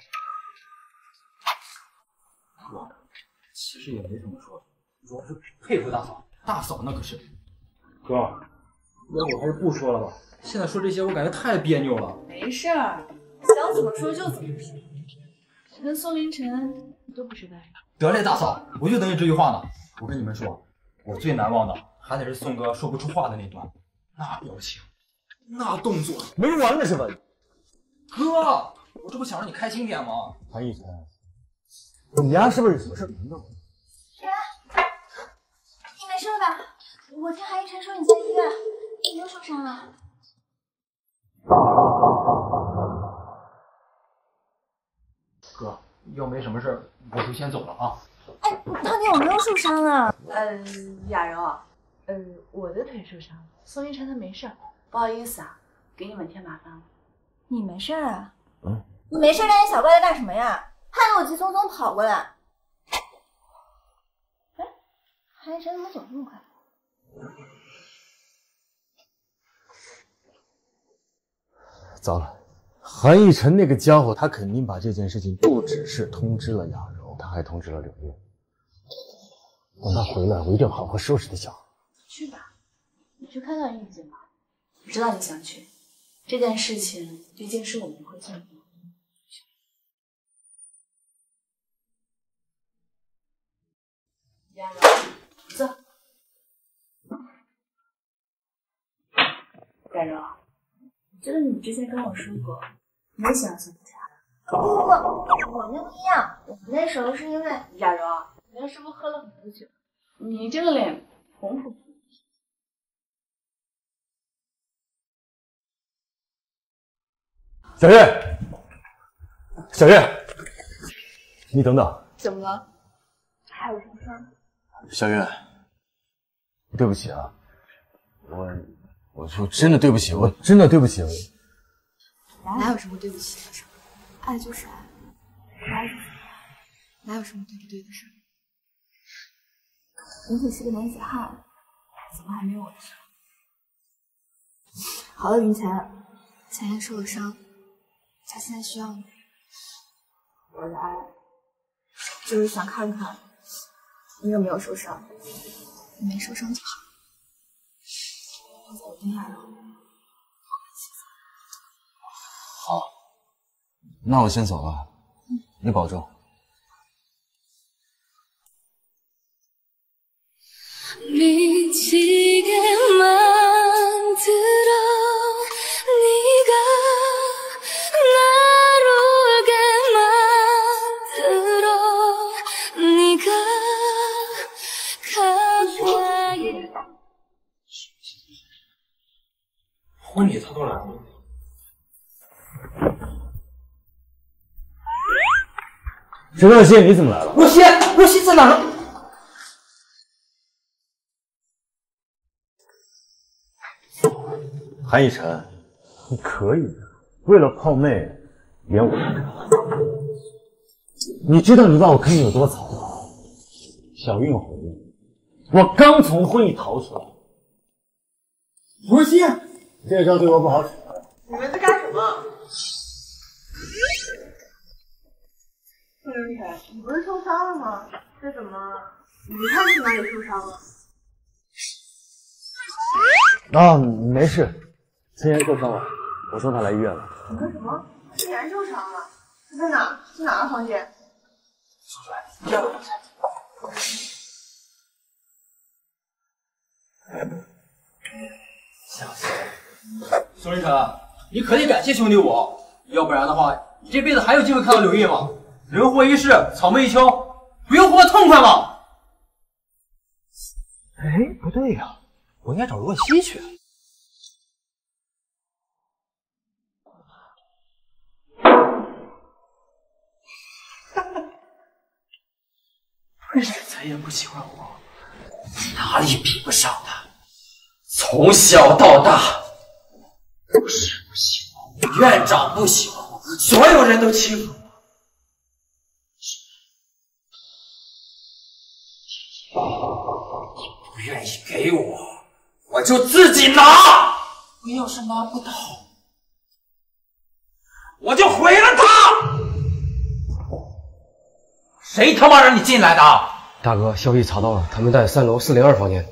哥，其实也没怎么说，主要是佩服大嫂。大嫂那可是……哥，要不我还是不说了吧。现在说这些，我感觉太别扭了。 没事儿，想怎么说就怎么说。我跟宋凌晨都不是外人。 得嘞，大嫂，我就等你这句话呢。我跟你们说，我最难忘的还得是宋哥说不出话的那段，那表情，那动作， 没完了是吧？ 哥，我这不想让你开心点吗？ 韩逸晨，你丫是不是有什么事瞒着我？ 晨，你没事吧？我听韩逸晨说你在医院，你又受伤了。 哥，要没什么事，我就先走了啊。 哎，到底有没有受伤啊？ 呃，雅柔，呃，我的腿受伤了，宋凌晨他没事，不好意思啊，给你们添麻烦了。 你没事啊？ 嗯。 你没事大惊小怪的干什么呀？害得我急匆匆跑过来。哎，韩逸晨怎么走这么快？ 糟了，韩逸晨那个家伙，他肯定把这件事情不只是通知了雅柔，他还通知了柳叶。等他回来，我一定好好收拾他小子。 去吧，你去看看玉姐吧。我知道你想去，这件事情毕竟是我们会做的。雅柔，坐。雅柔，我记得你之前跟我说过，你也喜欢宋家。 不不不，我那不一样，我那时候是因为雅柔，你是不是喝了很多酒？你这个脸红扑扑。 小月，小月，你等等。 怎么了？还有什么事儿？ 小月，对不起啊，我我说真的对不起，我真的对不起。 哪有什么对不起的事？爱就是爱，不爱就是不爱，哪有什么对不对的事？林子是个男子汉，怎么还没有我的事？好了，云彩，彩燕受了伤，她现在需要你。我来就是想看看你有没有受伤，你没受伤就好。我跟亚柔。 好，那我先走了，嗯、你保重。 婚礼他都来了。 陈若曦，你怎么来了？ 若曦，若曦在哪儿？ 韩逸晨，你可以的，为了泡妹，连我都干。你知道你把我坑的有多惨吗？小韵怀孕，我刚从婚礼逃出来。若曦，这招对我不好使。 你们在干什么？宋凌晨，你不是受伤了吗？这怎么？你看是哪里受伤了？ 啊，没事，陈岩受伤了，我送他来医院了。 你说什么？陈岩受伤了？他在哪？是哪个房间？ 说出来，第二个房间。相信宋凌晨，你可得感谢兄弟我，要不然的话，你这辈子还有机会看到柳叶吗？人活一世，草木一秋，不用活得痛快吗？哎，不对呀、啊，我应该找若曦去。 为什么陈岩不喜欢我？哪里比不上他？从小到大，不是不喜欢我，院长不喜欢我，所有人都欺负我。 不愿意给我，我就自己拿。我要是拿不到，我就毁了他！谁他妈让你进来的？ 大哥，消息查到了，他们在三楼四零二房间。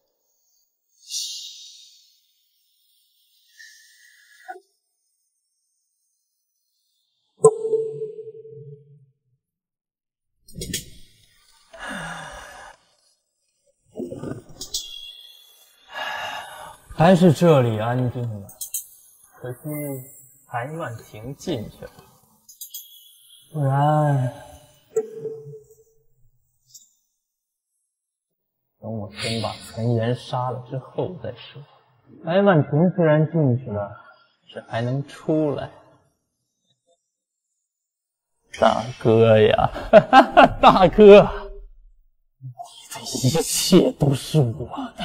还是这里安静了，可惜白曼婷进去了，不然等我先把陈岩杀了之后再说。白曼婷虽然进去了，这还能出来。大哥呀，哈哈哈，大哥，你的一切都是我的。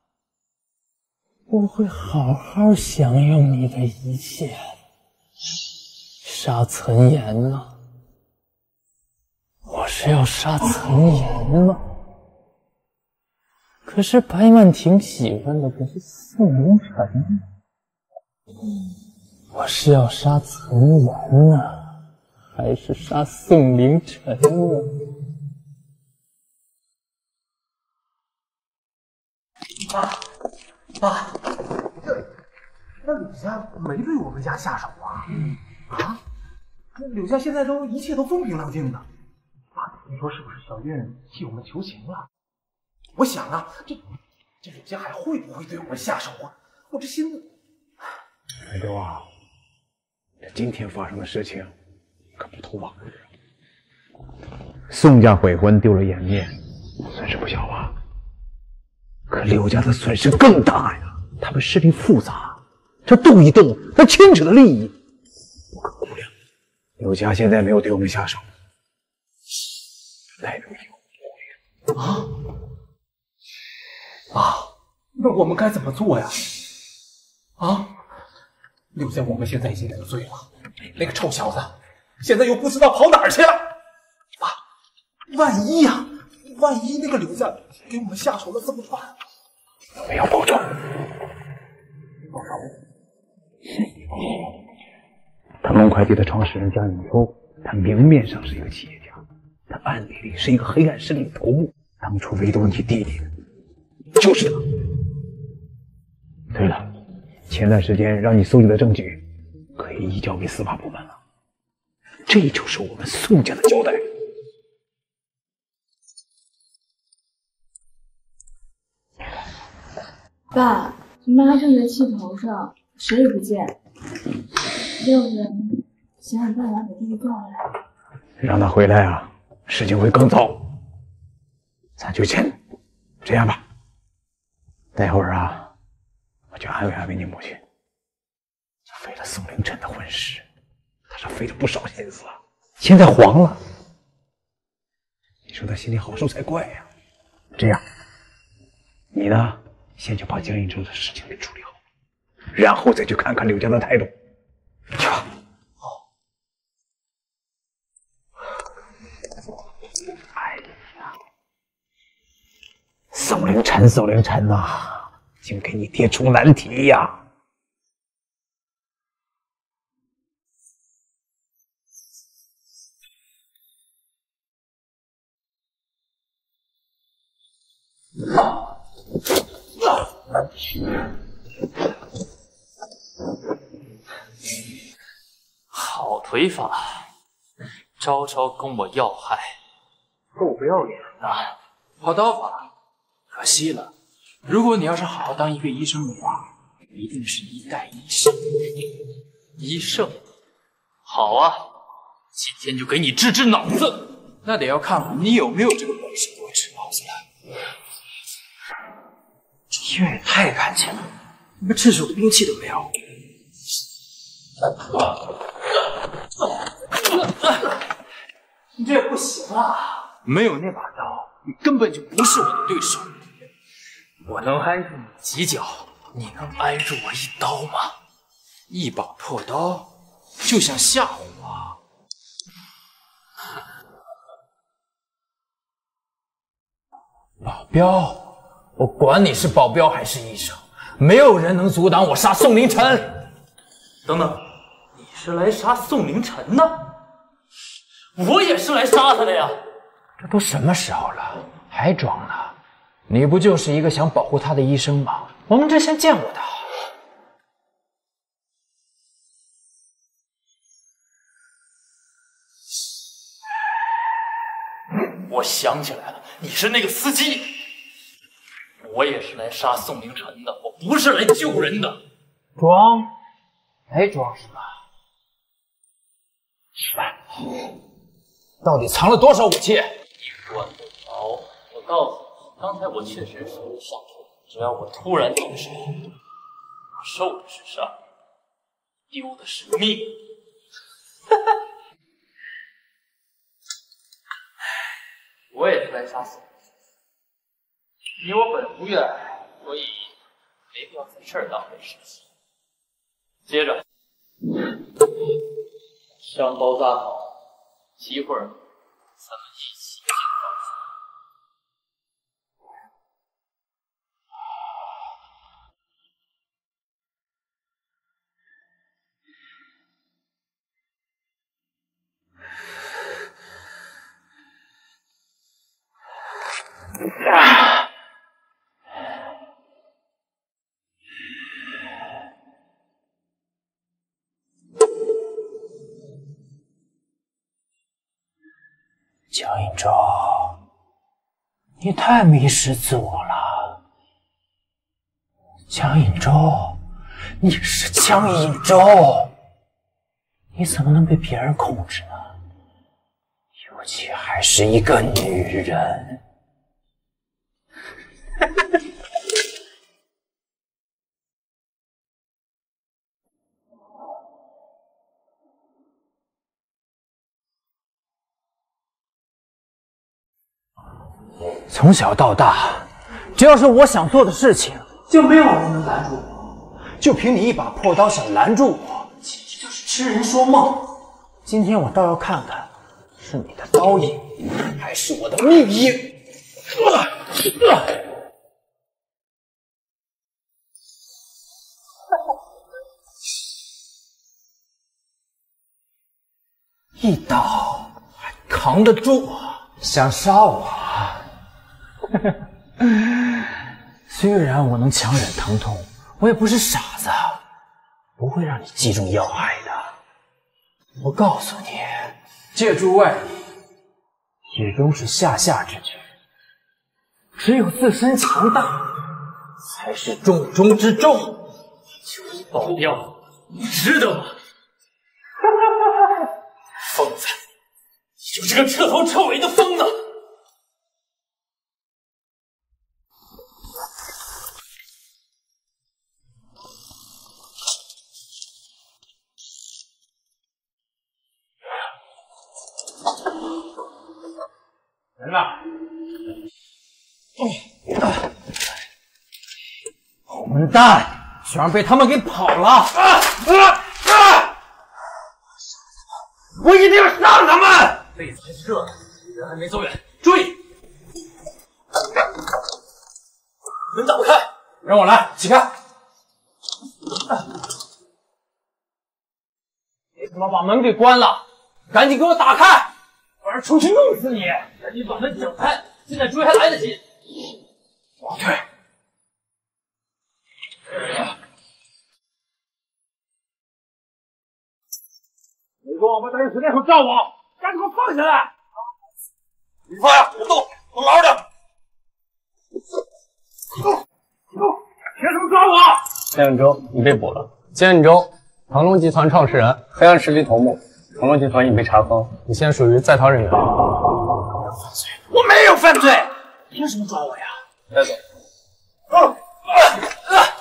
我会好好享用你的一切。杀岑岩呢？我是要杀岑岩吗？可是白曼婷喜欢的不是宋凌晨吗？我是要杀岑岩呢，还是杀宋凌晨呢？ 爸。爸，这那柳家没对我们家下手啊？嗯、啊，这柳家现在都一切都风平浪静的。爸，你说是不是小韵替我们求情了？我想啊，这这柳家还会不会对我们下手啊？我这心里…… 海州啊，这今天发生的事情可不同往日。宋家悔婚丢了颜面，损失不小啊。可柳家的损失更大呀！他们势力复杂，这动一动，那牵扯的利益不可估量。柳家现在没有对我们下手，代表有啊啊！那我们该怎么做呀？啊！柳家我们现在已经得罪了，那个臭小子现在又不知道跑哪儿去了。啊！万一呀、啊，万一那个柳家给我们下手了怎么办？ 我们要保重。 保重。 腾龙快递的创始人江永秋，他明面上是一个企业家，他暗地里是一个黑暗势力的头目。当初围堵你弟弟的就是他。对了，前段时间让你搜集的证据可以移交给司法部门了，这就是我们宋家的交代。 爸妈正在气头上，谁也不见，要不然想想办法把弟弟叫回来。 让他回来啊，事情会更糟。咱就先这样吧，待会儿啊，我就安慰安慰你母亲。这为了宋凌晨的婚事，他是费了不少心思啊，现在黄了，你说他心里好受才怪呀。这样，你呢？先去把江一舟的事情给处理好，然后再去看看柳家的态度。去吧。好。哎呀，宋凌晨，宋凌晨呐、啊，竟给你爹出难题呀！ 好腿法，招招跟我要害，够不要脸的。好刀法，可惜了。如果你要是好好当一个医生的话，一定是一代医圣。医圣，好啊，今天就给你治治脑子。那得要看看你有没有这个本事给我治脑子来。这医院也太干净了，连个趁手的兵器都没有。你这也不行啊！没有那把刀，你根本就不是我的对手。我能挨住你几脚，你能挨住我一刀吗？一把破刀就想吓唬我？老彪， 我管你是保镖还是医生，没有人能阻挡我杀宋凌晨。等等，你是来杀宋凌晨的？我也是来杀他的呀！ 这都什么时候了，还装呢？你不就是一个想保护他的医生吗？我们之前见过他。 我想起来了，你是那个司机。我也是来杀宋凌晨的，我不是来救人的。 装？还装什么？失败。到底藏了多少武器？ 你管得着？我告诉你，刚才我确实是有上车，只要我突然停手，我受的是伤，丢的是命。我也是来杀死你，你我本无冤，所以没必要在这儿浪费时间。接着，伤包扎好，一会儿咱们一起进房间。啊！ 江引舟，你太迷失自我了。江引舟，你是江引舟，你怎么能被别人控制呢？尤其还是一个女人。从小到大，只要是我想做的事情，就没有人能拦住我。就凭你一把破刀想拦住我，简直就是痴人说梦。今天我倒要看看，是你的刀赢，还是我的命赢。啊啊一刀还扛得住，想杀我？虽然我能强忍疼痛，我也不是傻子，不会让你击中要害的。我告诉你，借助外力始终是下下之举，只有自身强大才是重中之重。 就你保镖，你值得吗？疯子，你就是个彻头彻尾的疯子！ 人呢？混蛋，居然被他们给跑了！啊啊啊！我一定要杀了他们！ 被子还是热的，人还没走远，注意！门打不开， 让我来，起开！你怎么把门给关了？赶紧给我打开，不然出去弄死你！ 赶紧把门整开，现在追还来得及。 往退！你个王八蛋用手电筒照我，赶紧给我放下来！ 你放下，别动，我牢着。 凭什么抓我？ 江引舟，你被捕了。江引舟，腾龙集团创始人，黑暗势力头目。腾龙集团已被查封，你现在属于在逃人员。 犯罪？我没有犯罪，凭什么抓我呀？ 带走。 啊啊啊！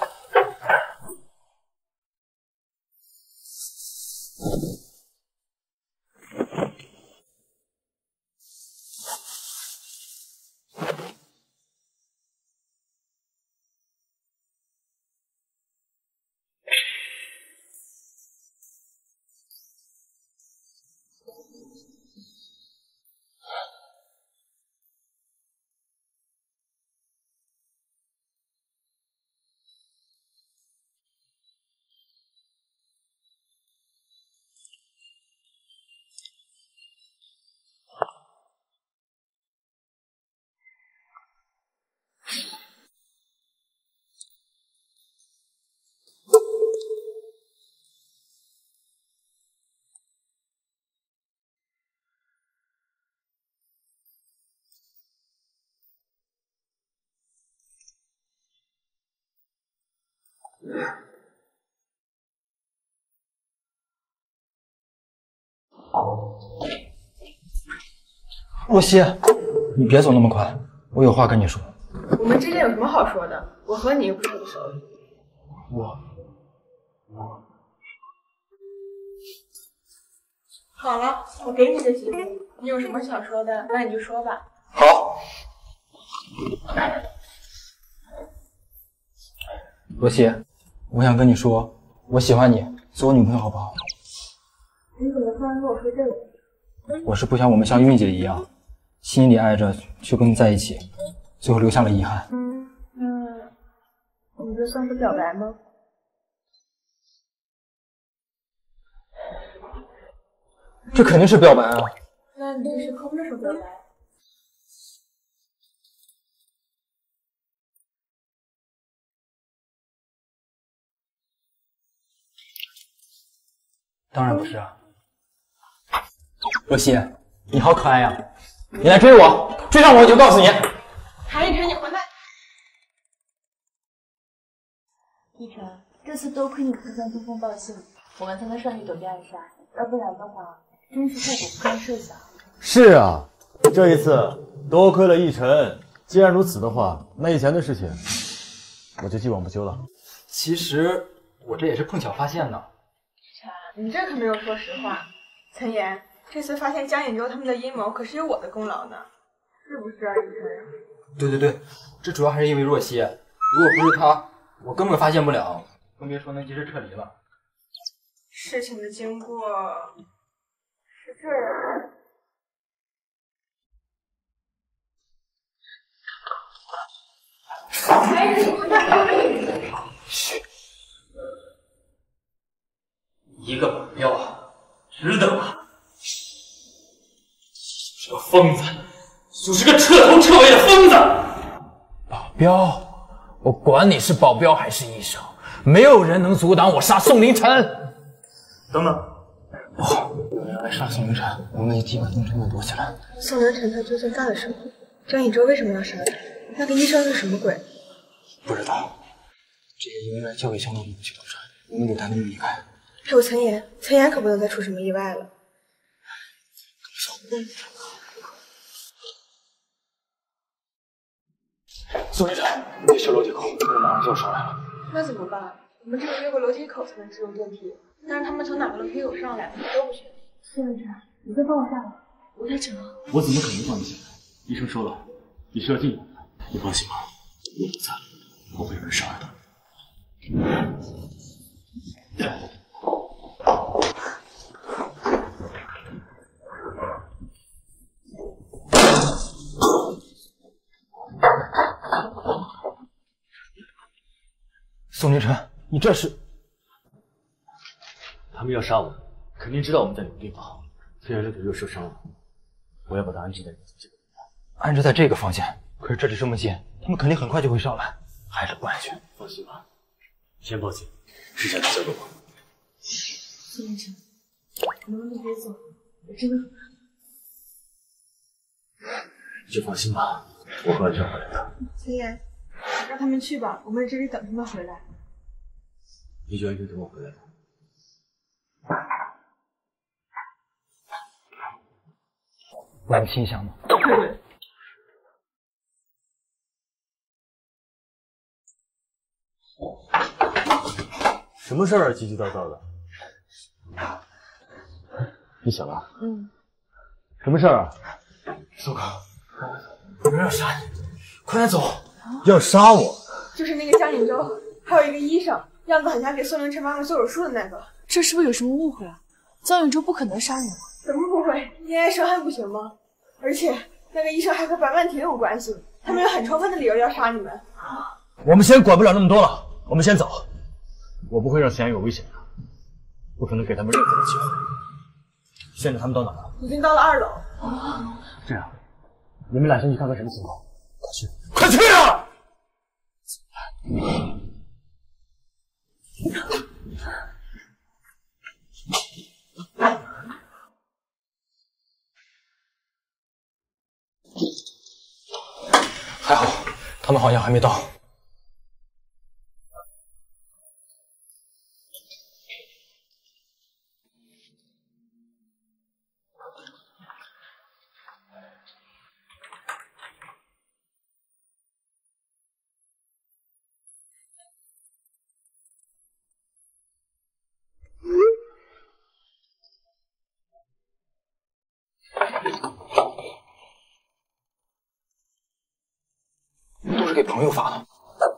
若曦，你别走那么快，我有话跟你说。 我们之间有什么好说的？我和你又不是很熟。 我我好了，我给你个机会，你有什么想说的，那你就说吧。 好。若曦，我想跟你说，我喜欢你，做我女朋友好不好？ 你怎么突然跟我说这个？ 我是不像我们像韵姐一样，心里爱着却不能在一起，最后留下了遗憾。 嗯，你这算是表白吗？ 这肯定是表白啊！ 那你这是空着手表白？ 当然不是啊。若曦，你好可爱呀！你来追我，追上我我就告诉你。 韩逸晨，你混蛋！ 逸晨，这次多亏你客官通风报信，我们才能顺利躲避暗杀，要不然的话，真是后果不堪设想。 是啊，这一次多亏了逸晨。既然如此的话，那以前的事情我就既往不咎了。 其实我这也是碰巧发现的。 你这可没有说实话。陈岩，这次发现江引舟他们的阴谋可是有我的功劳呢，是不是啊，逸晨？ 对对对，这主要还是因为若曦，如果不是她，我根本发现不了，更别说能及时撤离了。 事情的经过是这样。哎，你混蛋！ 嘘，一个保镖值得吗？是个疯子，就是个彻头彻尾的疯子。 保镖，我管你是保镖还是医生，没有人能阻挡我杀宋凌晨。 等等，哦，有人来杀宋凌晨，我们也替把宋凌晨给躲起来。 宋凌晨他究竟干了什么？江引舟为什么要杀他？那个医生是什么鬼？ 不知道，这些应该交给江导去调查，我们得带他们离开。 还有陈岩，陈岩可不能再出什么意外了。嗯。 宋凌晨，别修楼梯口，我马上就要上来了。 那怎么办？我们只有越过楼梯口才能进入电梯，但是他们从哪个楼梯口上来，都不确定。宋凌晨，你快放我下来，我太沉了。 我怎么可能放你下来？医生说了，你是要进来的。你放心吧，我不在，不会有人伤害他。 宋凌晨，你这是…… 他们要杀我，肯定知道我们在哪个地方。崔元六腿又受伤了，我要把他安置在这个地方。 安置在这个房间，可是这里这么近，他们肯定很快就会上来，还是不安全。 放心吧，先报警，剩下的交给我。 宋凌晨，能不能别走？我真的很怕。 你就放心吧，我会安全回来的。 陈岩，让他们去吧，我们在这里等他们回来。 你就安全等我回来吧。 来，你亲一下吗？ 对。 什么事儿啊，叽叽叨叨的。你醒了？ 嗯。 什么事儿啊？ 苏哥，有人要杀你，快点走！ 要杀我？ 就是那个江引舟，还有一个医生，样子很像给宋凌晨妈妈做手术的那个。 这是不是有什么误会啊？江引舟不可能杀人。 怎么不会？恋爱伤害不行吗？而且那个医生还和白曼婷有关系，他们有很充分的理由要杀你们。 我们先管不了那么多了，我们先走。我不会让钱有危险的，不可能给他们任何的机会。现在他们到哪了？ 已经到了二楼。 这样，你们俩先去看看什么情况。快去，快去啊！ 还好，他们好像还没到。 是给朋友发的。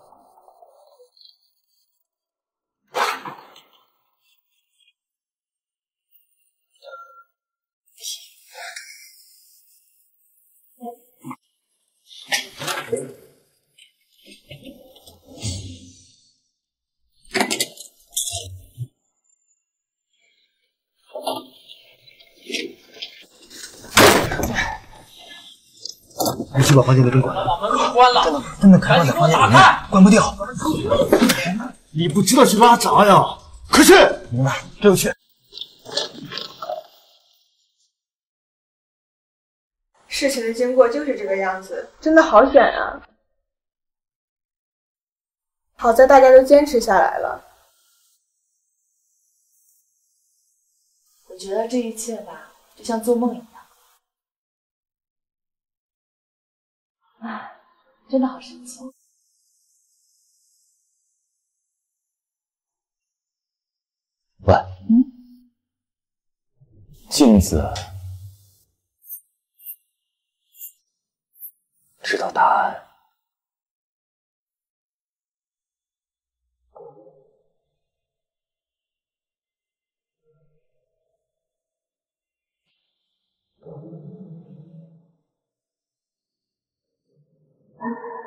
你去把房间的灯关了。 把门给关了， 真的开放在房间里面，关不掉。你不知道去拉闸呀？快去！明白，这就去。 事情的经过就是这个样子，真的好险啊！好在大家都坚持下来了。 我觉得这一切吧，就像做梦一样。唉，真的好神奇。 喂， 嗯， 镜子知道答案。 嗯